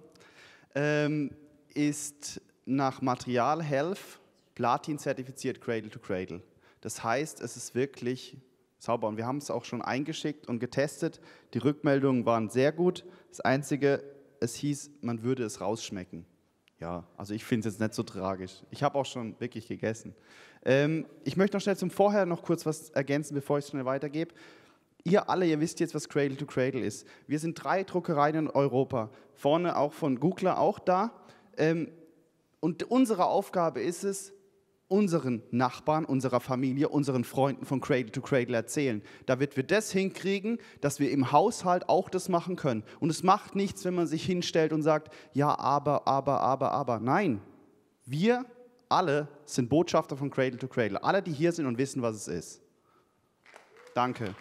Speaker 2: ist nach Material Health Platin zertifiziert Cradle to Cradle. Das heißt, es ist wirklich sauber und wir haben es auch schon eingeschickt und getestet. Die Rückmeldungen waren sehr gut. Das Einzige, es hieß, man würde es rausschmecken. Ja, also ich finde es jetzt nicht so tragisch. Ich habe auch schon wirklich gegessen. Ich möchte noch schnell zum Vorher noch kurz was ergänzen, bevor ich es schnell weitergebe. Ihr alle, ihr wisst jetzt, was Cradle to Cradle ist. Wir sind 3 Druckereien in Europa. Vorne auch von Googler auch da. Und unsere Aufgabe ist es, unseren Nachbarn, unserer Familie, unseren Freunden von Cradle to Cradle erzählen. Damit wir das hinkriegen, dass wir im Haushalt auch das machen können. Und es macht nichts, wenn man sich hinstellt und sagt, ja, aber. Nein, wir alle sind Botschafter von Cradle to Cradle. Alle, die hier sind und wissen, was es ist. Danke.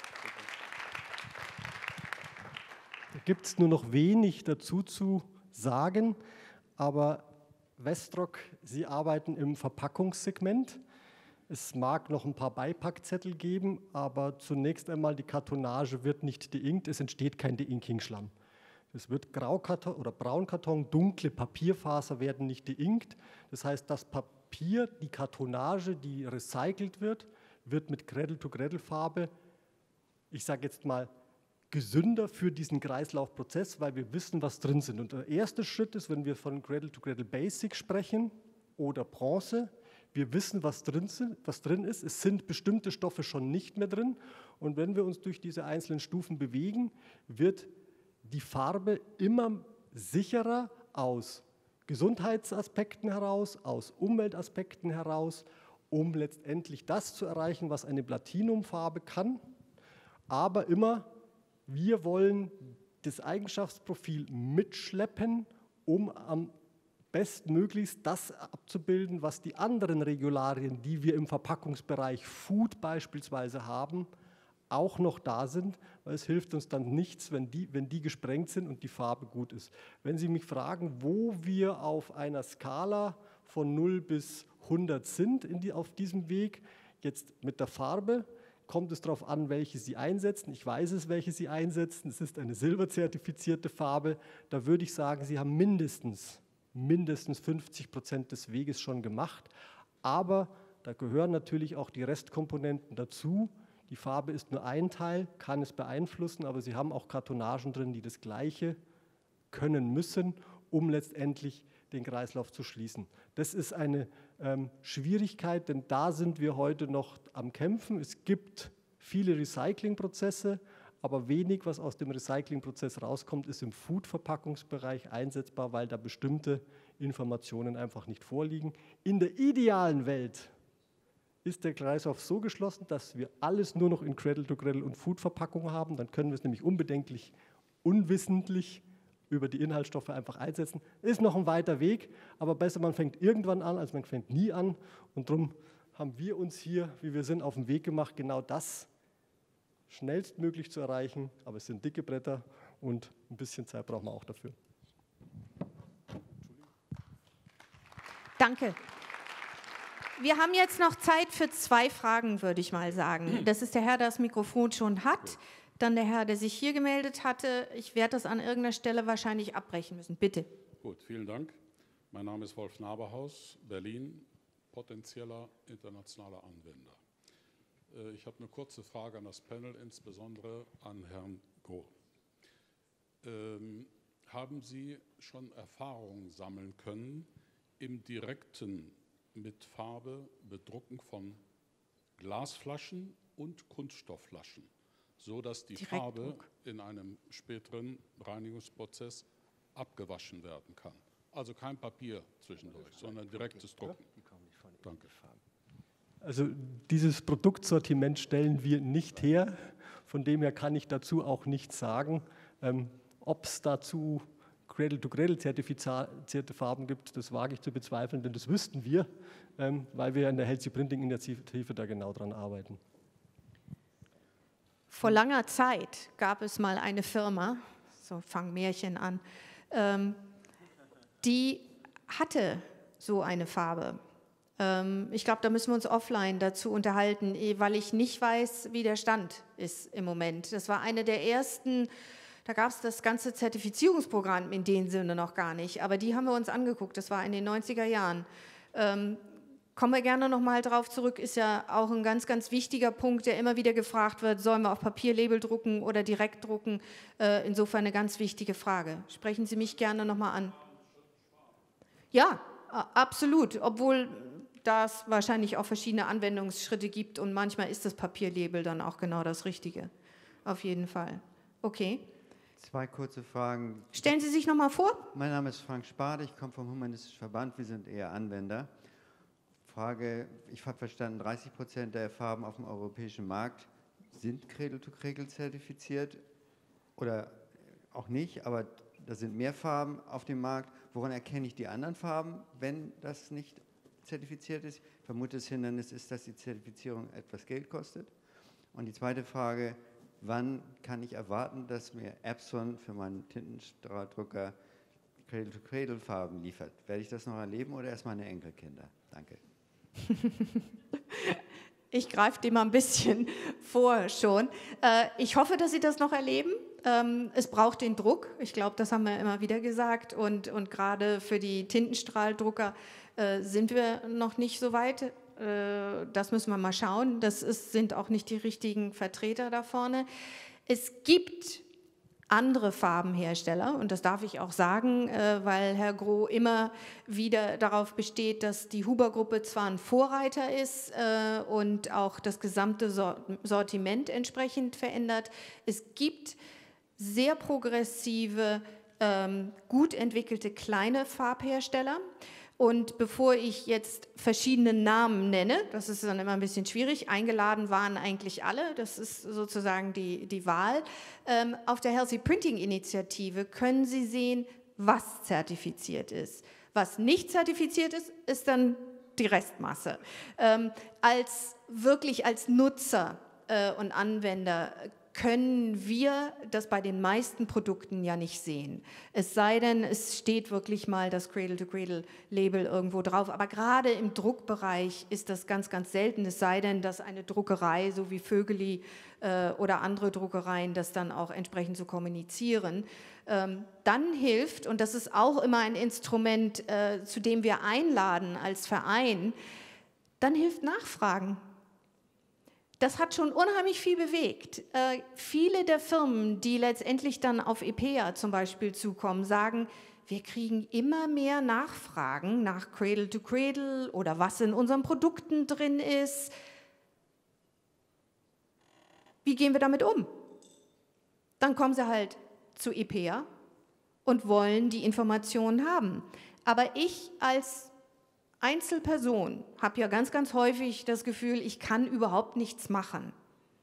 Speaker 3: Da gibt es nur noch wenig dazu zu sagen, aber Westrock, Sie arbeiten im Verpackungssegment. Es mag noch ein paar Beipackzettel geben, aber zunächst einmal die Kartonage wird nicht deinkt, es entsteht kein Deinking-Schlamm. Es wird Graukarton oder Braunkarton, dunkle Papierfaser werden nicht deinkt. Das heißt, das Papier, die Kartonage, die recycelt wird, wird mit Cradle-to-Cradle-Farbe, ich sage jetzt mal, gesünder für diesen Kreislaufprozess, weil wir wissen, was drin sind. Und der erste Schritt ist, wenn wir von Cradle-to-Cradle Basic sprechen oder Bronze, wir wissen, was drin ist. Es sind bestimmte Stoffe schon nicht mehr drin. Und wenn wir uns durch diese einzelnen Stufen bewegen, wird die Farbe immer sicherer aus Gesundheitsaspekten heraus, aus Umweltaspekten heraus, um letztendlich das zu erreichen, was eine Platinumfarbe kann, aber immer wir wollen das Eigenschaftsprofil mitschleppen, um am bestmöglichst das abzubilden, was die anderen Regularien, die wir im Verpackungsbereich Food beispielsweise haben, auch noch da sind, weil es hilft uns dann nichts, wenn die gesprengt sind und die Farbe gut ist. Wenn Sie mich fragen, wo wir auf einer Skala von 0 bis 100 sind auf diesem Weg, jetzt mit der Farbe, kommt es darauf an, welche Sie einsetzen. Ich weiß es, welche Sie einsetzen. Es ist eine silberzertifizierte Farbe. Da würde ich sagen, Sie haben mindestens 50% des Weges schon gemacht. Aber da gehören natürlich auch die Restkomponenten dazu. Die Farbe ist nur ein Teil, kann es beeinflussen, aber Sie haben auch Kartonagen drin, die das Gleiche können müssen, um letztendlich den Kreislauf zu schließen. Das ist eine Schwierigkeit, denn da sind wir heute noch am Kämpfen. Es gibt viele Recyclingprozesse, aber wenig, was aus dem Recyclingprozess rauskommt, ist im Food-Verpackungsbereich einsetzbar, weil da bestimmte Informationen einfach nicht vorliegen. In der idealen Welt ist der Kreislauf so geschlossen, dass wir alles nur noch in Cradle-to-Cradle und Food-Verpackung haben. Dann können wir es nämlich unbedenklich, unwissentlich über die Inhaltsstoffe einfach einsetzen. Ist noch ein weiter Weg, aber besser man fängt irgendwann an, als man fängt nie an. Und darum haben wir uns hier, wie wir sind, auf den Weg gemacht, genau das schnellstmöglich zu erreichen. Aber es sind dicke Bretter und ein bisschen Zeit brauchen wir auch dafür.
Speaker 1: Danke. Wir haben jetzt noch Zeit für 2 Fragen, würde ich mal sagen. Das ist der Herr, der das Mikrofon schon hat. Dann der Herr, der sich hier gemeldet hatte. Ich werde das an irgendeiner Stelle wahrscheinlich abbrechen müssen. Bitte.
Speaker 13: Gut, vielen Dank. Mein Name ist Wolf Naberhaus, Berlin, potenzieller internationaler Anwender. Ich habe eine kurze Frage an das Panel, insbesondere an Herrn Goh. Haben Sie schon Erfahrungen sammeln können im direkten mit Farbe bedrucken von Glasflaschen und Kunststoffflaschen, so dass die Farbe in einem späteren Reinigungsprozess abgewaschen werden kann? Also kein Papier zwischendurch, sondern direktes Drucken. Danke.
Speaker 3: Also dieses Produktsortiment stellen wir nicht her, von dem her kann ich dazu auch nichts sagen. Ob es dazu Cradle-to-Cradle-zertifizierte Farben gibt, das wage ich zu bezweifeln, denn das wüssten wir, weil wir in der Healthy Printing-Initiative da genau dran arbeiten.
Speaker 1: Vor langer Zeit gab es mal eine Firma, so fangen Märchen an, die hatte so eine Farbe. Ich glaube, da müssen wir uns offline dazu unterhalten, weil ich nicht weiß, wie der Stand ist im Moment. Das war eine der ersten, Da gab es das ganze Zertifizierungsprogramm in dem Sinne noch gar nicht, aber die haben wir uns angeguckt, das war in den 90er Jahren. Kommen wir gerne nochmal drauf zurück, ist ja auch ein ganz, ganz wichtiger Punkt, der immer wieder gefragt wird, sollen wir auf Papierlabel drucken oder direkt drucken? Insofern eine ganz wichtige Frage. Sprechen Sie mich gerne nochmal an. Ja, absolut, obwohl es wahrscheinlich auch verschiedene Anwendungsschritte gibt und manchmal ist das Papierlabel dann auch genau das Richtige. Auf jeden Fall. Okay.
Speaker 6: 2 kurze Fragen.
Speaker 1: Stellen Sie sich nochmal vor.
Speaker 6: Mein Name ist Frank Spade, ich komme vom Humanistischen Verband, wir sind eher Anwender. Frage, ich habe verstanden, 30% der Farben auf dem europäischen Markt sind Cradle-to-Cradle zertifiziert oder auch nicht, aber da sind mehr Farben auf dem Markt. Woran erkenne ich die anderen Farben, wenn das nicht zertifiziert ist? Ich vermute, das Hindernis ist, dass die Zertifizierung etwas Geld kostet. Und die zweite Frage, wann kann ich erwarten, dass mir Epson für meinen Tintenstrahldrucker Cradle-to-Cradle-Farben liefert? Werde ich das noch erleben oder erst meine Enkelkinder? Danke.
Speaker 1: Ich greife dem mal ein bisschen vor schon. Ich hoffe, dass Sie das noch erleben. Es braucht den Druck, ich glaube, das haben wir immer wieder gesagt, und gerade für die Tintenstrahldrucker sind wir noch nicht so weit. Das müssen wir mal schauen. Sind auch nicht die richtigen Vertreter da vorne. Es gibt andere Farbenhersteller, und das darf ich auch sagen, weil Herr Groh immer wieder darauf besteht, dass die Huber-Gruppe zwar ein Vorreiter ist und auch das gesamte Sortiment entsprechend verändert. Es gibt sehr progressive, gut entwickelte kleine Farbhersteller. Und bevor ich jetzt verschiedene Namen nenne, das ist dann immer ein bisschen schwierig, eingeladen waren eigentlich alle, das ist sozusagen die Wahl. Auf der Healthy Printing Initiative können Sie sehen, was zertifiziert ist. Was nicht zertifiziert ist, ist dann die Restmasse. Als Nutzer und Anwender können wir das bei den meisten Produkten ja nicht sehen. Es sei denn, es steht wirklich mal das Cradle-to-Cradle-Label irgendwo drauf. Aber gerade im Druckbereich ist das ganz, ganz selten. Es sei denn, dass eine Druckerei, so wie Vögeli oder andere Druckereien, das dann auch entsprechend zu kommunizieren. Dann hilft, und das ist auch immer ein Instrument, zu dem wir einladen als Verein, dann hilft Nachfragen. Das hat schon unheimlich viel bewegt. Viele der Firmen, die letztendlich dann auf EPEA zum Beispiel zukommen, sagen, wir kriegen immer mehr Nachfragen nach Cradle-to-Cradle oder was in unseren Produkten drin ist. Wie gehen wir damit um? Dann kommen sie halt zu EPEA und wollen die Informationen haben. Aber ich als Einzelperson habe ja ganz, ganz häufig das Gefühl, ich kann überhaupt nichts machen.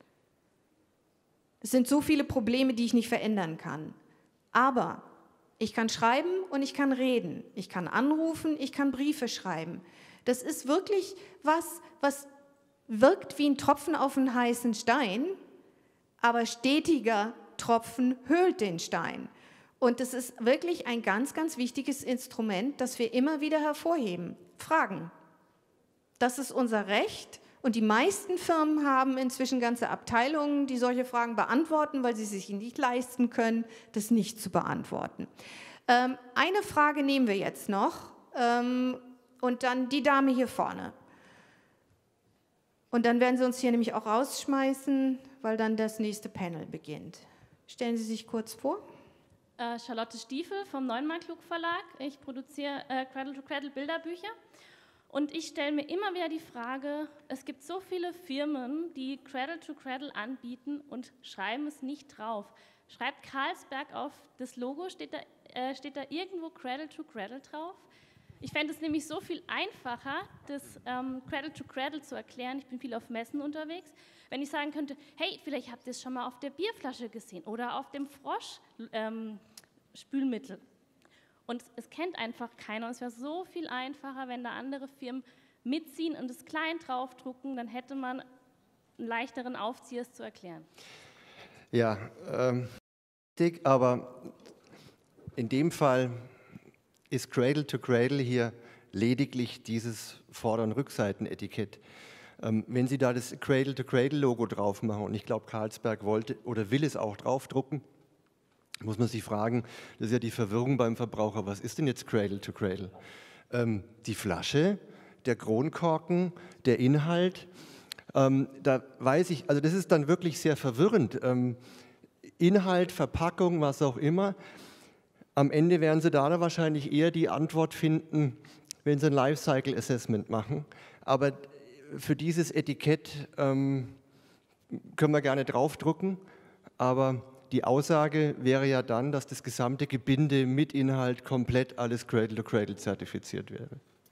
Speaker 1: Es sind so viele Probleme, die ich nicht verändern kann. Aber ich kann schreiben und ich kann reden. Ich kann anrufen, ich kann Briefe schreiben. Das ist wirklich was wirkt wie ein Tropfen auf einen heißen Stein, aber stetiger Tropfen höhlt den Stein. Und das ist wirklich ein ganz, ganz wichtiges Instrument, das wir immer wieder hervorheben. Fragen. Das ist unser Recht. Und die meisten Firmen haben inzwischen ganze Abteilungen, die solche Fragen beantworten, weil sie sich nicht leisten können, das nicht zu beantworten. Eine Frage nehmen wir jetzt noch und dann die Dame hier vorne. Und dann werden Sie uns hier nämlich auch rausschmeißen, weil dann das nächste Panel beginnt. Stellen Sie sich kurz vor.
Speaker 14: Charlotte Stiefel vom Neumann-Klug Verlag. Ich produziere Cradle-to-Cradle Bilderbücher und ich stelle mir immer wieder die Frage, es gibt so viele Firmen, die Cradle-to-Cradle anbieten und schreiben es nicht drauf. Schreibt Carlsberg auf das Logo, steht da irgendwo Cradle-to-Cradle drauf? Ich fände es nämlich so viel einfacher, das Cradle-to-Cradle zu erklären. Ich bin viel auf Messen unterwegs. Wenn ich sagen könnte, hey, vielleicht habt ihr es schon mal auf der Bierflasche gesehen oder auf dem Frosch-Spülmittel. Und es kennt einfach keiner. Und es wäre so viel einfacher, wenn da andere Firmen mitziehen und es klein draufdrucken, dann hätte man einen leichteren Aufzieher, es zu erklären.
Speaker 4: Ja, aber in dem Fall ist Cradle-to-Cradle hier lediglich dieses Vorder- und Rückseitenetikett. Wenn Sie da das Cradle-to-Cradle-Logo drauf machen, und ich glaube, Carlsberg wollte oder will es auch draufdrucken, muss man sich fragen, das ist ja die Verwirrung beim Verbraucher, was ist denn jetzt Cradle to Cradle? Die Flasche, der Kronkorken, der Inhalt, da weiß ich, also das ist dann wirklich sehr verwirrend. Inhalt, Verpackung, was auch immer. Am Ende werden Sie da wahrscheinlich eher die Antwort finden, wenn Sie ein Lifecycle Assessment machen. Aber für dieses Etikett können wir gerne draufdrucken, aber die Aussage wäre ja dann, dass das gesamte Gebinde mit Inhalt komplett alles Cradle-to-Cradle zertifiziert wäre.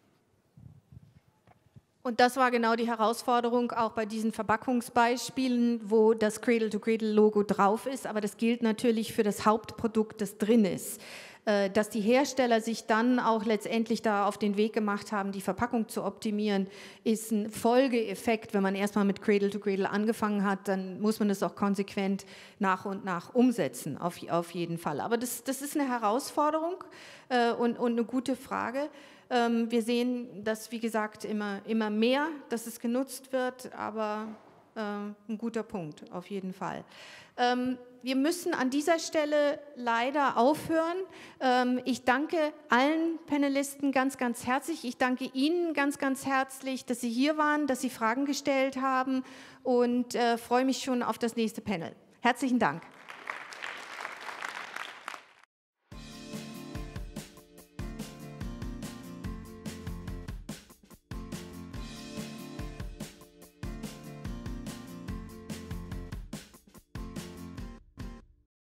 Speaker 1: Und das war genau die Herausforderung auch bei diesen Verpackungsbeispielen, wo das Cradle-to-Cradle-Logo drauf ist, aber das gilt natürlich für das Hauptprodukt, das drin ist. Dass die Hersteller sich dann auch letztendlich da auf den Weg gemacht haben, die Verpackung zu optimieren, ist ein Folgeeffekt. Wenn man erstmal mit Cradle-to-Cradle angefangen hat, dann muss man das auch konsequent nach und nach umsetzen, auf jeden Fall. Aber das ist eine Herausforderung und eine gute Frage. Wir sehen, dass, wie gesagt, immer mehr, dass es genutzt wird, aber ein guter Punkt, auf jeden Fall. Wir müssen an dieser Stelle leider aufhören. Ich danke allen Panelisten ganz, ganz herzlich. Ich danke Ihnen ganz, ganz herzlich, dass Sie hier waren, dass Sie Fragen gestellt haben und freue mich schon auf das nächste Panel. Herzlichen Dank.